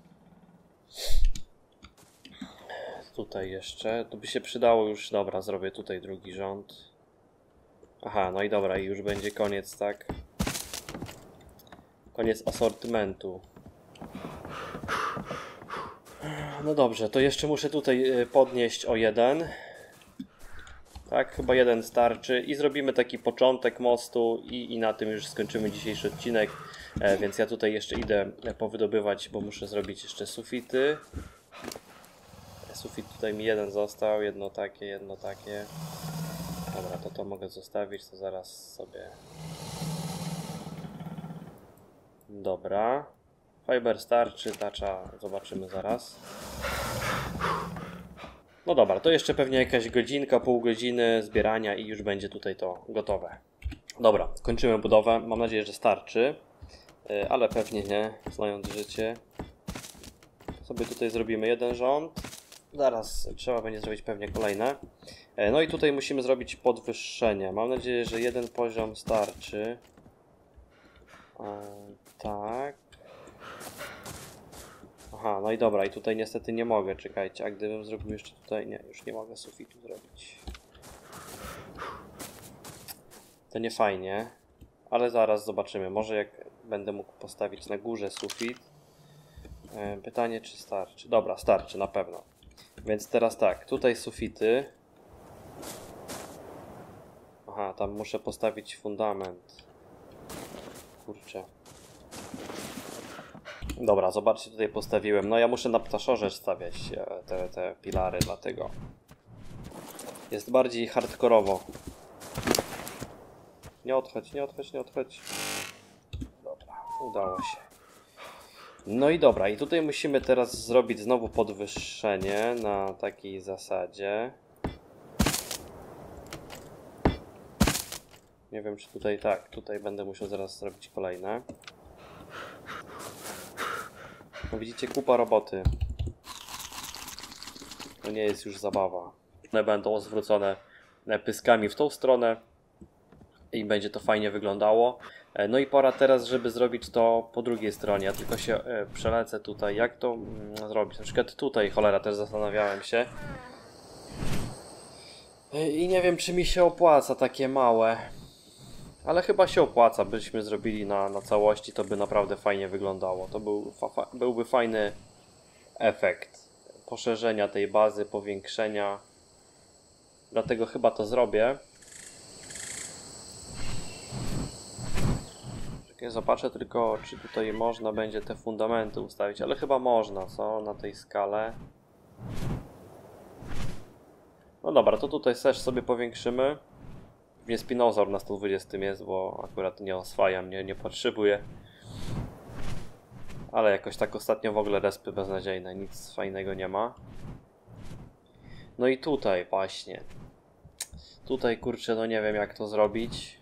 Tutaj jeszcze. To by się przydało już. Dobra, zrobię tutaj drugi rząd. Aha, no i dobra, i już będzie koniec, tak? Koniec asortymentu. No dobrze, to jeszcze muszę tutaj podnieść o 1. Tak, chyba 1 starczy i zrobimy taki początek mostu i na tym już skończymy dzisiejszy odcinek. Więc ja tutaj jeszcze idę powydobywać, bo muszę zrobić jeszcze sufity. Sufit tutaj mi jeden został, jedno takie. Dobra, to mogę zostawić, to zaraz sobie... Dobra. Fiber starczy, tacza zobaczymy zaraz. No dobra, to jeszcze pewnie jakaś godzinka, pół godziny zbierania i już będzie tutaj to gotowe. Dobra, kończymy budowę. Mam nadzieję, że starczy, ale pewnie nie, znając życie. Sobie tutaj zrobimy jeden rząd. Zaraz trzeba będzie zrobić pewnie kolejne. No i tutaj musimy zrobić podwyższenie. Mam nadzieję, że jeden poziom starczy. Tak. Aha, no i dobra, i tutaj niestety nie mogę, czekajcie, a gdybym zrobił jeszcze tutaj, nie, już nie mogę sufitu zrobić. To nie fajnie, ale zaraz zobaczymy, może jak będę mógł postawić na górze sufit. Pytanie, czy starczy? Dobra, starczy, na pewno. Więc teraz tak, tutaj sufity. Aha, tam muszę postawić fundament. Kurczę. Dobra, zobaczcie, tutaj postawiłem. No ja muszę na ptaszorze stawiać te pilary, dlatego jest bardziej hardkorowo. Nie odchodź. Dobra, udało się. No i dobra, i tutaj musimy teraz zrobić znowu podwyższenie na takiej zasadzie. Nie wiem, czy tutaj tak, tutaj będę musiał zaraz zrobić kolejne. No widzicie, kupa roboty. To nie jest już zabawa. One będą zwrócone pyskami w tą stronę, i będzie to fajnie wyglądało. No i pora teraz, żeby zrobić to po drugiej stronie. Ja tylko się przelecę tutaj, jak to zrobić. Na przykład tutaj, cholera, też zastanawiałem się. I nie wiem, czy mi się opłaca takie małe. Ale chyba się opłaca, byśmy zrobili na całości, to by naprawdę fajnie wyglądało. To byłby fajny efekt poszerzenia tej bazy, powiększenia. Dlatego chyba to zrobię. Zobaczę tylko, czy tutaj można będzie te fundamenty ustawić, ale chyba można, co? Na tej skale. No dobra, to tutaj też sobie powiększymy. Nie Spinozaur na 120 jest, bo akurat nie oswajam, nie potrzebuję. Ale jakoś tak ostatnio w ogóle respy beznadziejne, nic fajnego nie ma. No i tutaj właśnie. Tutaj kurczę, no nie wiem jak to zrobić.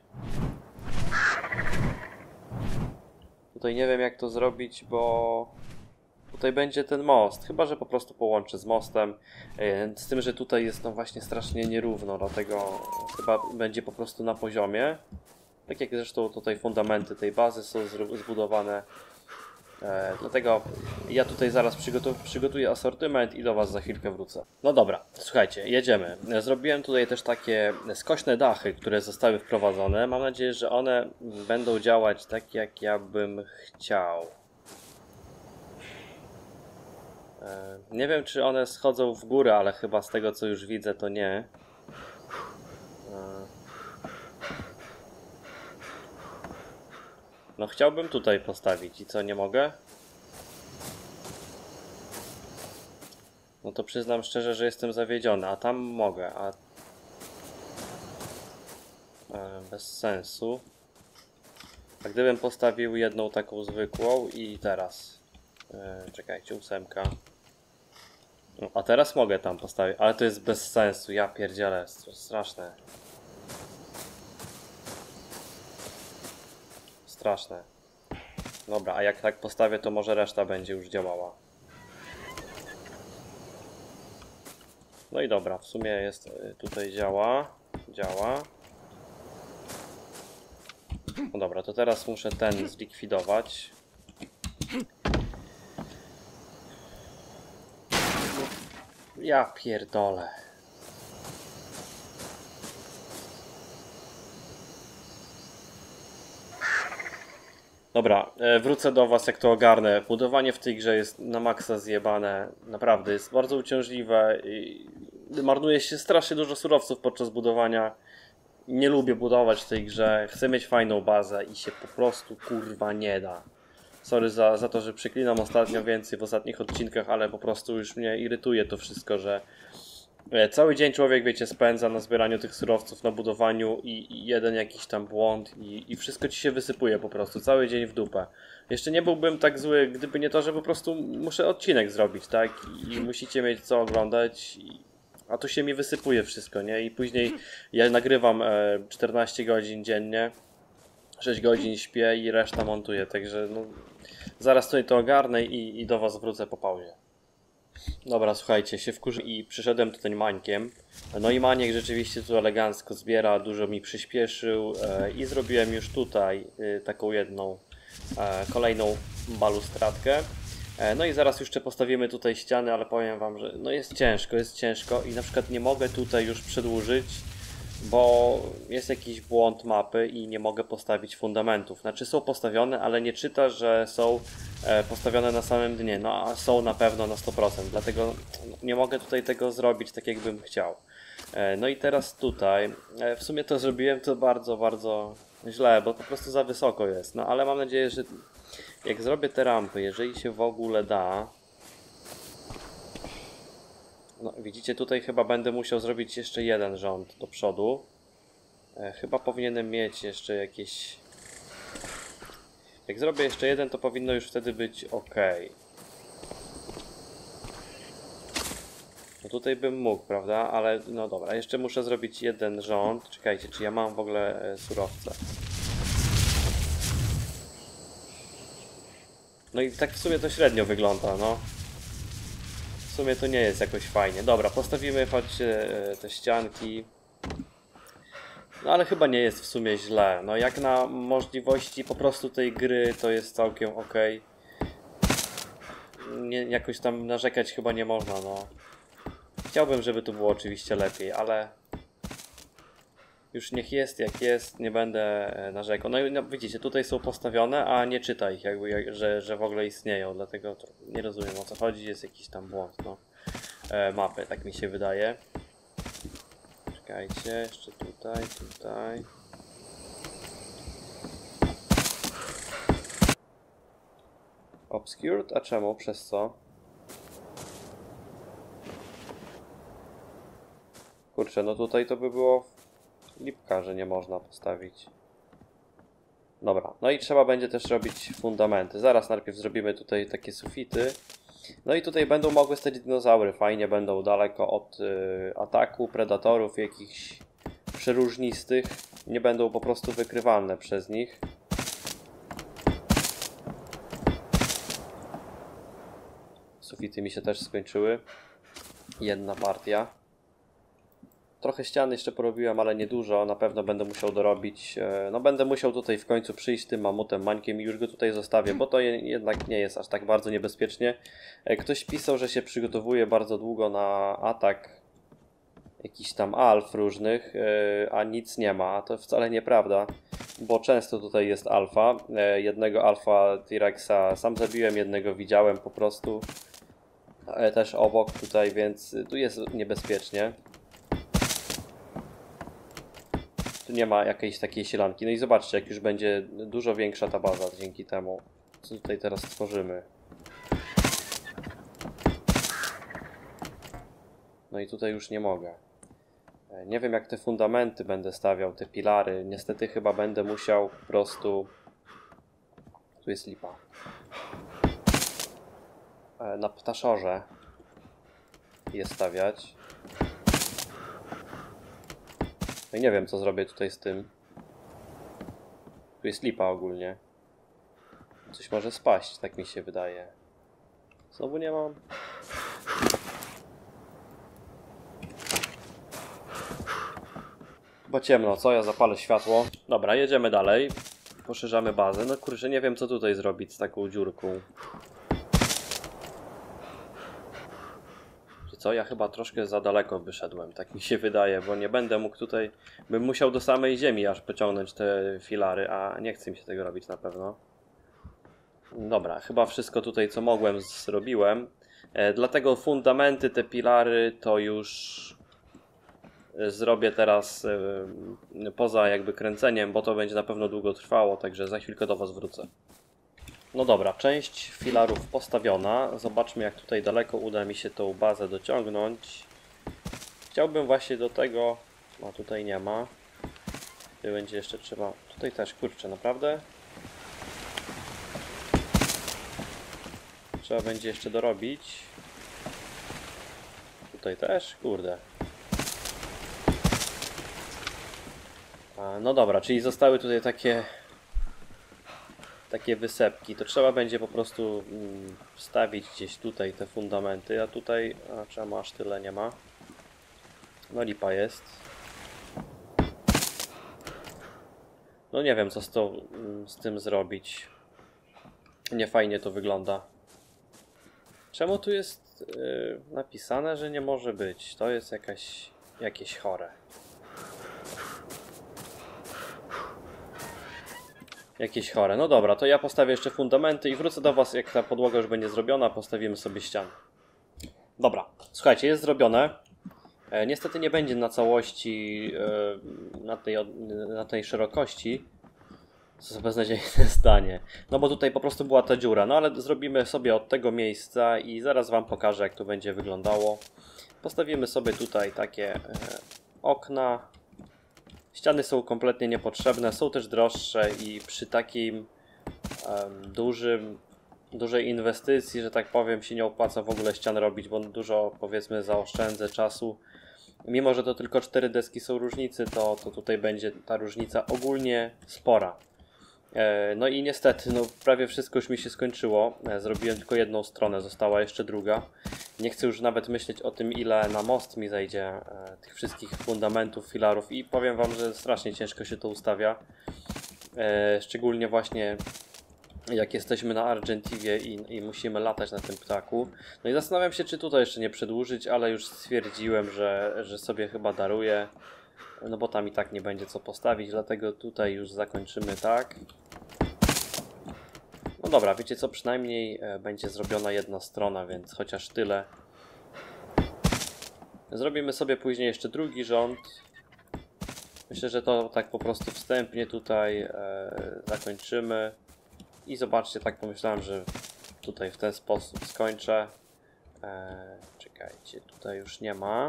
Tutaj nie wiem jak to zrobić, bo tutaj będzie ten most. Chyba że po prostu połączę z mostem. Z tym, że tutaj jest no właśnie strasznie nierówno, dlatego chyba będzie po prostu na poziomie. Tak jak zresztą tutaj fundamenty tej bazy są zbudowane. Dlatego ja tutaj zaraz przygotuję asortyment i do Was za chwilkę wrócę. No dobra, słuchajcie, jedziemy. Zrobiłem tutaj też takie skośne dachy, które zostały wprowadzone. Mam nadzieję, że one będą działać tak jak ja bym chciał. Nie wiem, czy one schodzą w górę, ale chyba z tego co już widzę to nie. No chciałbym tutaj postawić i co, nie mogę? No to przyznam szczerze, że jestem zawiedziony, a tam mogę, a... bez sensu. A gdybym postawił jedną taką zwykłą i teraz... czekajcie, 8. No, a teraz mogę tam postawić, ale to jest bez sensu, ja pierdzielę, straszne. Straszne. Dobra, a jak tak postawię, to może reszta będzie już działała. No i dobra, w sumie jest tutaj działa. No dobra, to teraz muszę ten zlikwidować. Ja pierdolę. Dobra, wrócę do Was jak to ogarnę. Budowanie w tej grze jest na maksa zjebane. Naprawdę, jest bardzo uciążliwe i marnuje się strasznie dużo surowców podczas budowania. Nie lubię budować w tej grze. Chcę mieć fajną bazę i się po prostu kurwa nie da. Sorry za to, że przeklinam ostatnio więcej w ostatnich odcinkach, ale po prostu już mnie irytuje to wszystko, że cały dzień człowiek, wiecie, spędza na zbieraniu tych surowców, na budowaniu i jeden jakiś tam błąd i wszystko ci się wysypuje po prostu, cały dzień w dupę. Jeszcze nie byłbym tak zły, gdyby nie to, że po prostu muszę odcinek zrobić, tak? I musicie mieć co oglądać, a tu się mi wysypuje wszystko, nie? I później ja nagrywam 14 godzin dziennie, 6 godzin śpię i reszta montuję, także no, zaraz tutaj to ogarnę i do Was wrócę po pauzie. Dobra, słuchajcie, się wkurzyłem i przyszedłem tutaj Mańkiem. No i Maniek rzeczywiście tu elegancko zbiera, dużo mi przyspieszył i zrobiłem już tutaj taką jedną, kolejną balustradkę. No i zaraz jeszcze postawimy tutaj ściany, ale powiem Wam, że no jest ciężko i na przykład nie mogę tutaj już przedłużyć, bo jest jakiś błąd mapy i nie mogę postawić fundamentów. Znaczy są postawione, ale nie czyta, że są postawione na samym dnie. No a są na pewno na 100%, dlatego nie mogę tutaj tego zrobić tak jakbym chciał. No i teraz tutaj, w sumie to zrobiłem to bardzo, bardzo źle, bo po prostu za wysoko jest. No ale mam nadzieję, że jak zrobię te rampy, jeżeli się w ogóle da... No, widzicie, tutaj chyba będę musiał zrobić jeszcze jeden rząd do przodu. Chyba powinienem mieć jeszcze jakieś... Jak zrobię jeszcze jeden, to powinno już wtedy być ok. No tutaj bym mógł, prawda? Ale no dobra, jeszcze muszę zrobić jeden rząd. Czekajcie, czy ja mam w ogóle surowce? No i tak w sumie to średnio wygląda, no. W sumie to nie jest jakoś fajnie. Dobra, postawimy choć te ścianki. No ale chyba nie jest w sumie źle. No jak na możliwości po prostu tej gry to jest całkiem ok. Jakoś tam narzekać chyba nie można, no. Chciałbym, żeby tu było oczywiście lepiej, ale już niech jest jak jest, nie będę narzekał. No i no, widzicie, tutaj są postawione, a nie czyta ich jakby, że w ogóle istnieją, dlatego nie rozumiem, o co chodzi, jest jakiś tam błąd, no. Mapy, tak mi się wydaje. Czekajcie, jeszcze tutaj. Obscured? A czemu? Przez co? Kurczę, no tutaj to by było lipka, że nie można postawić. Dobra, no i trzeba będzie też robić fundamenty. Zaraz najpierw zrobimy tutaj takie sufity. No i tutaj będą mogły stać dinozaury. Fajnie będą daleko od ataku, predatorów jakichś przeróżnistych. Nie będą po prostu wykrywalne przez nich. Sufity mi się też skończyły. Jedna partia. Trochę ścian jeszcze porobiłem, ale niedużo. Na pewno będę musiał dorobić. No będę musiał tutaj w końcu przyjść z tym mamutem Mańkiem i już go tutaj zostawię, bo to jednak nie jest aż tak bardzo niebezpiecznie. Ktoś pisał, że się przygotowuje bardzo długo na atak jakichś tam alf różnych, a nic nie ma. A to wcale nieprawda, bo często tutaj jest alfa. Jednego alfa T-Rexa sam zabiłem, jednego widziałem po prostu. Też obok tutaj, więc tu jest niebezpiecznie. Tu nie ma jakiejś takiej sielanki. No i zobaczcie, jak już będzie dużo większa ta baza dzięki temu, co tutaj teraz tworzymy. No i tutaj już nie mogę. Nie wiem, jak te fundamenty będę stawiał, te pilary. Niestety chyba będę musiał po prostu... Tu jest lipa. Na ptaszorze je stawiać. No i nie wiem, co zrobię tutaj z tym. Tu jest lipa ogólnie. Coś może spaść, tak mi się wydaje. Znowu nie mam. Chyba ciemno, co? Ja zapalę światło. Dobra, jedziemy dalej. Poszerzamy bazę. No kurczę, nie wiem, co tutaj zrobić z taką dziurką. Co? Ja chyba troszkę za daleko wyszedłem, tak mi się wydaje, bo nie będę mógł tutaj... Bym musiał do samej ziemi aż pociągnąć te filary, a nie chce mi się tego robić na pewno. Dobra, chyba wszystko tutaj, co mogłem, zrobiłem. Dlatego fundamenty, te pilary to już zrobię teraz poza jakby kręceniem, bo to będzie na pewno długo trwało, także za chwilkę do Was wrócę. No dobra, część filarów postawiona. Zobaczmy, jak tutaj daleko uda mi się tą bazę dociągnąć. Chciałbym właśnie do tego... No tutaj nie ma. Tutaj będzie jeszcze trzeba... Tutaj też, kurczę, naprawdę? Trzeba będzie jeszcze dorobić. Tutaj też? Kurde. No dobra, czyli zostały tutaj takie wysepki. To trzeba będzie po prostu wstawić gdzieś tutaj te fundamenty. A tutaj... A czemu aż tyle nie ma? No lipa jest. No nie wiem, co z tym zrobić. Nie fajnie to wygląda. Czemu tu jest napisane, że nie może być? To jest jakieś chore. Jakieś chore. No dobra, to ja postawię jeszcze fundamenty i wrócę do Was, jak ta podłoga już będzie zrobiona. Postawimy sobie ścianę. Dobra, słuchajcie, jest zrobione. Niestety nie będzie na całości, na tej szerokości. Co za beznadziejne zdanie. No bo tutaj po prostu była ta dziura. No ale zrobimy sobie od tego miejsca i zaraz Wam pokażę, jak to będzie wyglądało. Postawimy sobie tutaj takie okna. Ściany są kompletnie niepotrzebne, są też droższe i przy takim dużej inwestycji, że tak powiem, się nie opłaca w ogóle ścian robić, bo dużo, powiedzmy, zaoszczędzę czasu. Mimo że to tylko 4 deski są różnicy, to tutaj będzie ta różnica ogólnie spora. No i niestety, no prawie wszystko już mi się skończyło. Zrobiłem tylko jedną stronę, została jeszcze druga. Nie chcę już nawet myśleć o tym, ile na most mi zejdzie tych wszystkich fundamentów, filarów i powiem wam, że strasznie ciężko się to ustawia. Szczególnie właśnie jak jesteśmy na Argentivie i musimy latać na tym ptaku. No i zastanawiam się, czy tutaj jeszcze nie przedłużyć, ale już stwierdziłem, że sobie chyba daruję. No bo tam i tak nie będzie co postawić, dlatego tutaj już zakończymy tak. No dobra, wiecie co, przynajmniej będzie zrobiona jedna strona, więc chociaż tyle. Zrobimy sobie później jeszcze drugi rząd. Myślę, że to tak po prostu wstępnie tutaj zakończymy. I zobaczcie, tak pomyślałem, że tutaj w ten sposób skończę. Czekajcie, tutaj już nie ma.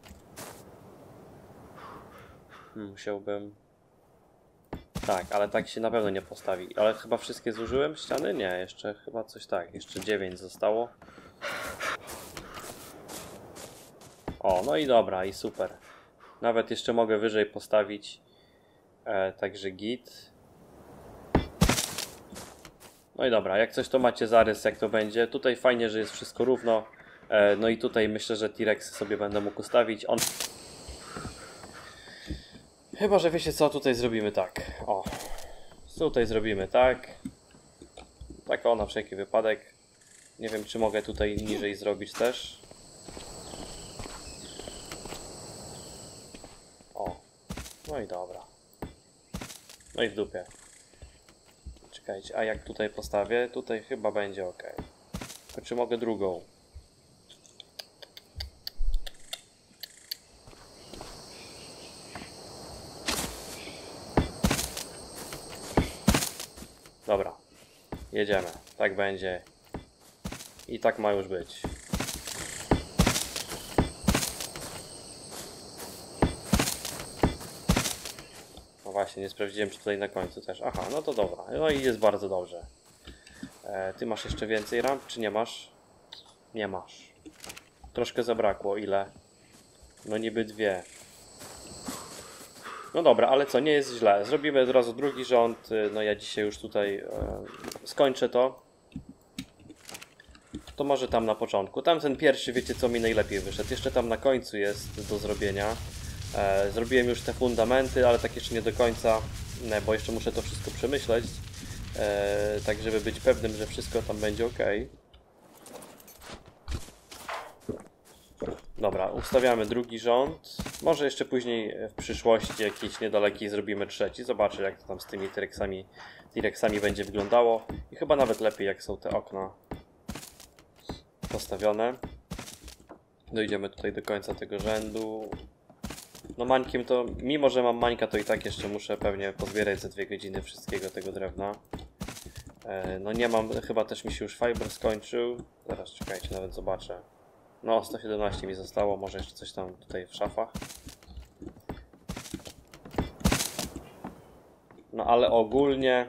Musiałbym... Tak, ale tak się na pewno nie postawi. Ale chyba wszystkie zużyłem ściany? Nie, jeszcze chyba coś tak. Jeszcze 9 zostało. O, no i dobra, i super. Nawet jeszcze mogę wyżej postawić. Także git. No i dobra, jak coś to macie zarys, jak to będzie. Tutaj fajnie, że jest wszystko równo. No i tutaj myślę, że T-Rexy sobie będę mógł ustawić. Chyba, że wiecie co, tutaj zrobimy tak. O, tutaj zrobimy tak. Tak o, na wszelki wypadek. Nie wiem, czy mogę tutaj niżej zrobić też. O, no i dobra. No i w dupie. Czekajcie, a jak tutaj postawię? Tutaj chyba będzie ok. Tylko czy mogę drugą? Dobra, jedziemy. Tak będzie. I tak ma już być. No właśnie, nie sprawdziłem, czy tutaj na końcu też. Aha, no to dobra. No i jest bardzo dobrze. Ty masz jeszcze więcej ramp, czy nie masz? Nie masz. Troszkę zabrakło. Ile? No niby 2. No dobra, ale co, nie jest źle. Zrobimy od razu drugi rząd. No ja dzisiaj już tutaj skończę to. To może tam na początku. Tam ten pierwszy, wiecie co, mi najlepiej wyszedł. Jeszcze tam na końcu jest do zrobienia. Zrobiłem już te fundamenty, ale tak jeszcze nie do końca, bo jeszcze muszę to wszystko przemyśleć. Tak żeby być pewnym, że wszystko tam będzie ok. Dobra, ustawiamy drugi rząd. Może jeszcze później w przyszłości jakiejś niedalekiej zrobimy trzeci. Zobaczę, jak to tam z tymi T-Rexami będzie wyglądało. I chyba nawet lepiej, jak są te okna postawione. Dojdziemy tutaj do końca tego rzędu. No mańkiem to, mimo że mam mańka, to i tak jeszcze muszę pewnie pozbierać za 2 godziny wszystkiego tego drewna. No nie mam, chyba też mi się już fiber skończył. Zaraz czekajcie, nawet zobaczę. No 117 mi zostało, może jeszcze coś tam tutaj w szafach. No ale ogólnie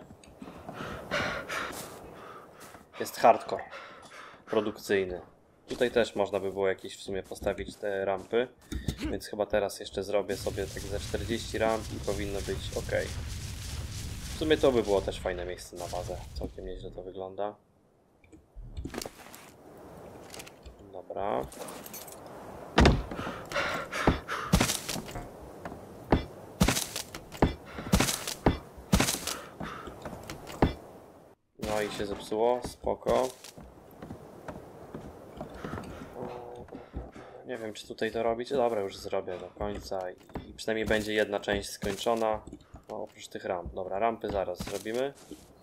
jest hardcore produkcyjny. Tutaj też można by było jakieś w sumie postawić te rampy. Więc chyba teraz jeszcze zrobię sobie tak za 40 ramp i powinno być ok. W sumie to by było też fajne miejsce na bazę. Całkiem nieźle to wygląda. Dobra. No i się zepsuło, spoko. Nie wiem, czy tutaj to robić. Dobra, już zrobię do końca i przynajmniej będzie jedna część skończona. No, oprócz tych ramp. Dobra, rampy zaraz zrobimy.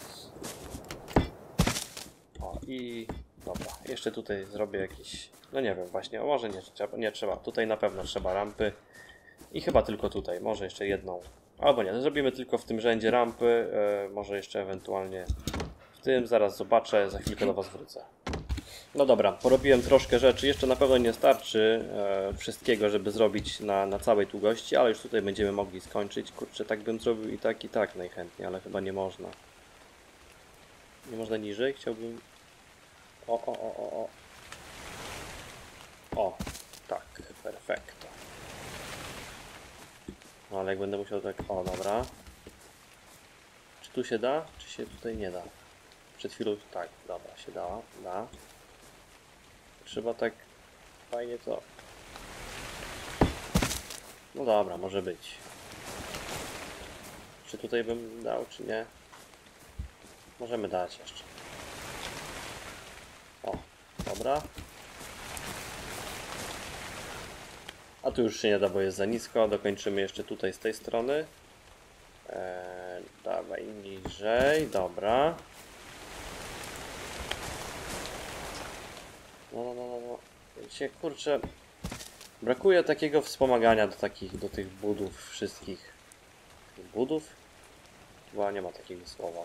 O i dobra, jeszcze tutaj zrobię jakieś... No nie wiem, właśnie, może nie trzeba. Tutaj na pewno trzeba rampy. I chyba tylko tutaj, może jeszcze jedną. Albo nie, zrobimy tylko w tym rzędzie rampy. Może jeszcze ewentualnie w tym. Zaraz zobaczę, za chwilkę do was wrócę. No dobra, porobiłem troszkę rzeczy, jeszcze na pewno nie starczy wszystkiego, żeby zrobić na całej długości, ale już tutaj będziemy mogli skończyć. Kurczę, tak bym zrobił i tak najchętniej, ale chyba nie można. Nie można niżej, chciałbym... O, tak, perfekto. No ale jak będę musiał tak... O, dobra. Czy tu się da, czy się tutaj nie da? Przed chwilą... Tak, dobra, się da. Trzeba tak fajnie to... No dobra, może być. Czy tutaj bym dał, czy nie? Możemy dać jeszcze. O, dobra. A tu już się nie da, bo jest za nisko. Dokończymy jeszcze tutaj z tej strony. Dawaj niżej, dobra. No. Wiecie, kurczę, brakuje takiego wspomagania do tych budów wszystkich. Budów? Chyba nie ma takiego słowa.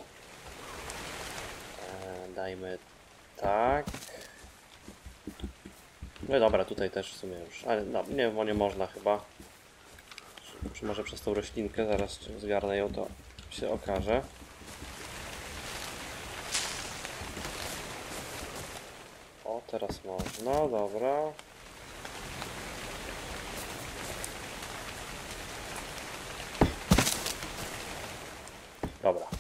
Dajmy tak. No dobra, tutaj też w sumie już, ale no, nie można chyba. Czy może przez tą roślinkę, zaraz zgarnę ją, to się okaże. O, teraz można, dobra. Dobra.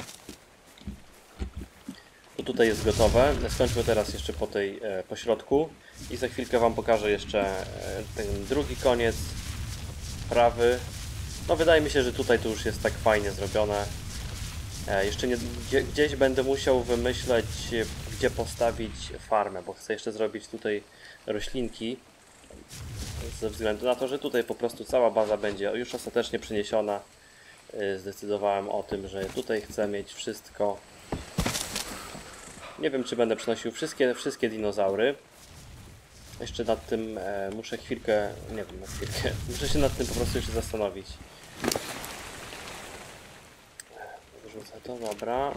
To tutaj jest gotowe. Skończmy teraz jeszcze po środku i za chwilkę Wam pokażę jeszcze ten drugi koniec, prawy. No wydaje mi się, że tutaj to już jest tak fajnie zrobione. Jeszcze gdzieś będę musiał wymyśleć, gdzie postawić farmę, bo chcę jeszcze zrobić tutaj roślinki. Ze względu na to, że tutaj po prostu cała baza będzie już ostatecznie przeniesiona. Zdecydowałem o tym, że tutaj chcę mieć wszystko. Nie wiem, czy będę przynosił wszystkie dinozaury. Jeszcze nad tym muszę chwilkę, nie wiem, na chwilkę. Muszę się nad tym po prostu jeszcze zastanowić. Wyrzucę to, dobra.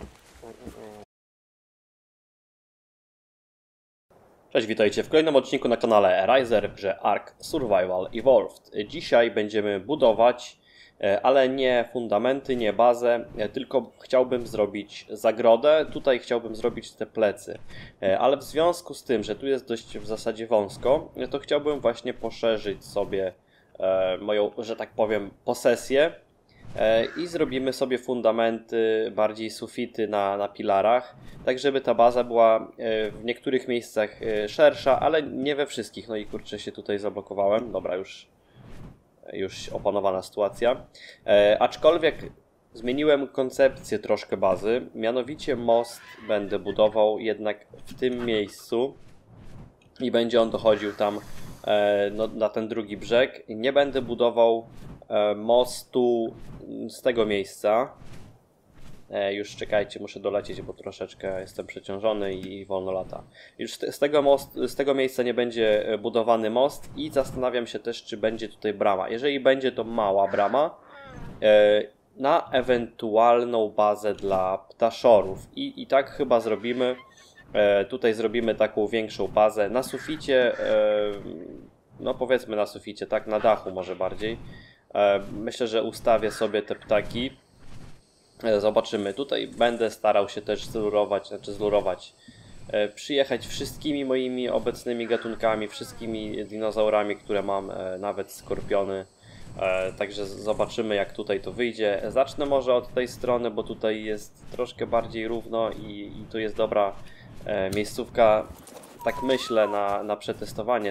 Cześć, witajcie w kolejnym odcinku na kanale Riser w grze Ark Survival Evolved. Dzisiaj będziemy budować, ale nie fundamenty, nie bazę, tylko chciałbym zrobić zagrodę. Tutaj chciałbym zrobić te plecy, ale w związku z tym, że tu jest dość w zasadzie wąsko, to chciałbym właśnie poszerzyć sobie moją, że tak powiem, posesję. I zrobimy sobie fundamenty, bardziej sufity na filarach, tak żeby ta baza była w niektórych miejscach szersza, ale nie we wszystkich. No i kurczę, się tutaj zablokowałem. Dobra, już opanowana sytuacja. Aczkolwiek zmieniłem koncepcję troszkę bazy, mianowicie most będę budował jednak w tym miejscu i będzie on dochodził tam na ten drugi brzeg. Nie będę budował mostu z tego miejsca. Już czekajcie, muszę dolecieć, bo troszeczkę jestem przeciążony i wolno lata. Już z tego miejsca nie będzie budowany most i zastanawiam się też, czy będzie tutaj brama. Jeżeli będzie, to mała brama na ewentualną bazę dla ptaszorów. I tak chyba zrobimy. Tutaj zrobimy taką większą bazę na suficie, no powiedzmy na suficie, tak, na dachu może bardziej. Myślę, że ustawię sobie te ptaki. Zobaczymy. Tutaj będę starał się też zlurować, przyjechać wszystkimi moimi obecnymi gatunkami, wszystkimi dinozaurami, które mam, nawet skorpiony. Także zobaczymy, jak tutaj to wyjdzie. Zacznę może od tej strony, bo tutaj jest troszkę bardziej równo i tu jest dobra miejscówka, tak myślę, na przetestowanie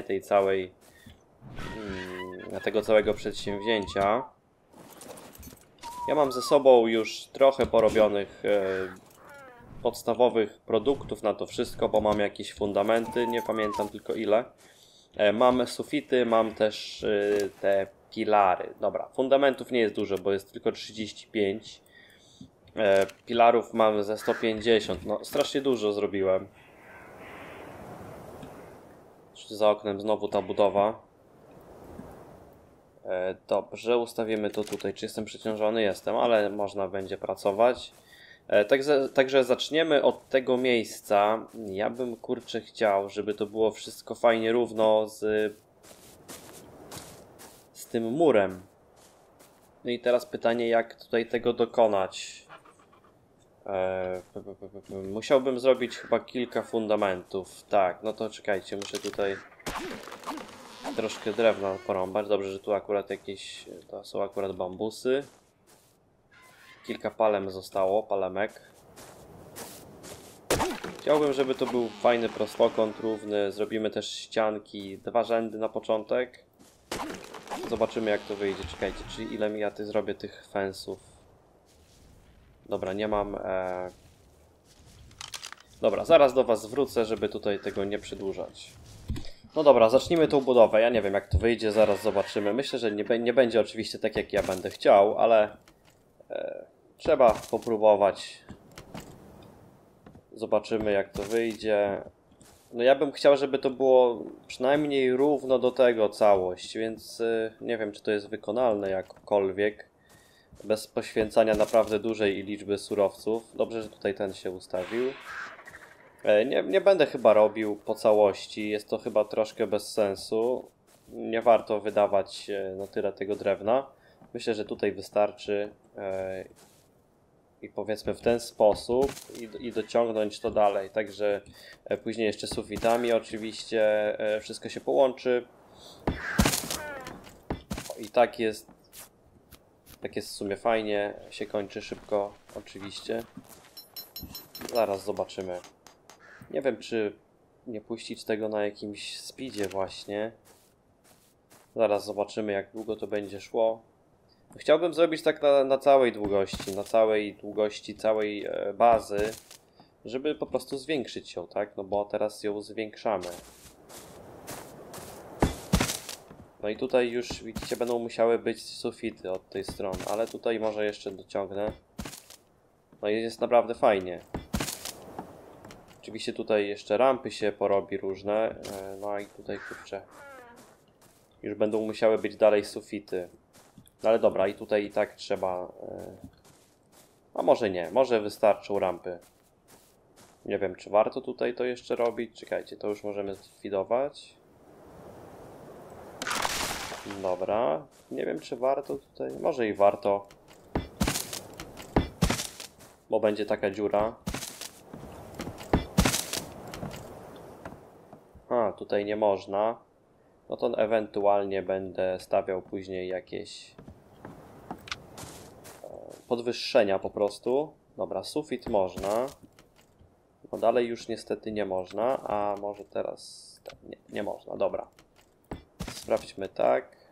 tego całego przedsięwzięcia. Ja mam ze sobą już trochę porobionych podstawowych produktów na to wszystko, bo mam jakieś fundamenty, nie pamiętam tylko ile. Mam sufity, mam też te pilary. Dobra, fundamentów nie jest dużo, bo jest tylko 35. Pilarów mam ze 150. No, strasznie dużo zrobiłem. Za oknem znowu ta budowa. Dobrze, ustawimy to tutaj. Czy jestem przeciążony? Jestem, ale można będzie pracować. Także zaczniemy od tego miejsca. Ja bym, kurczę, chciał, żeby to było wszystko fajnie równo z tym murem. No i teraz pytanie, jak tutaj tego dokonać. Musiałbym zrobić chyba kilka fundamentów. Tak, no to czekajcie, muszę tutaj troszkę drewna porąbać. Dobrze, że tu akurat to są akurat bambusy. Kilka palem zostało, palemek. Chciałbym, żeby to był fajny prostokąt równy. Zrobimy też ścianki, 2 rzędy na początek. Zobaczymy jak to wyjdzie. Czekajcie, czyli ile ja zrobię tych fensów. Dobra, nie mam... Dobra, zaraz do was wrócę, żeby tutaj tego nie przedłużać. No dobra, zacznijmy tą budowę. Ja nie wiem jak to wyjdzie, zaraz zobaczymy. Myślę, że nie będzie oczywiście tak jak ja będę chciał, ale trzeba popróbować. Zobaczymy jak to wyjdzie. No ja bym chciał, żeby to było przynajmniej równo do tego całość, więc nie wiem czy to jest wykonalne jakkolwiek. Bez poświęcania naprawdę dużej liczby surowców. Dobrze, że tutaj ten się ustawił. Nie będę chyba robił po całości, jest to chyba troszkę bez sensu. Nie warto wydawać na tyle tego drewna. Myślę, że tutaj wystarczy i powiedzmy w ten sposób i dociągnąć to dalej. Także później jeszcze sufitami oczywiście wszystko się połączy. I tak jest w sumie fajnie, się kończy szybko oczywiście. Zaraz zobaczymy. Nie wiem, czy nie puścić tego na jakimś speedzie właśnie. Zaraz zobaczymy, jak długo to będzie szło. Chciałbym zrobić tak na całej długości całej bazy, żeby po prostu zwiększyć ją, tak? No bo teraz ją zwiększamy. No i tutaj już, widzicie, będą musiały być sufity od tej strony, ale tutaj może jeszcze dociągnę. No i jest naprawdę fajnie. Oczywiście tutaj jeszcze rampy się porobi różne, no i tutaj kurczę, już będą musiały być dalej sufity. No ale dobra, i tutaj i tak trzeba, a może nie, może wystarczą rampy. Nie wiem, czy warto tutaj to jeszcze robić, czekajcie, to już możemy zlikwidować. Dobra, nie wiem, czy warto tutaj, może i warto, bo będzie taka dziura. A, tutaj nie można. No to ewentualnie będę stawiał później jakieś podwyższenia po prostu. Dobra, sufit można. No dalej już niestety nie można, a może teraz... Nie można, dobra. Sprawdźmy tak.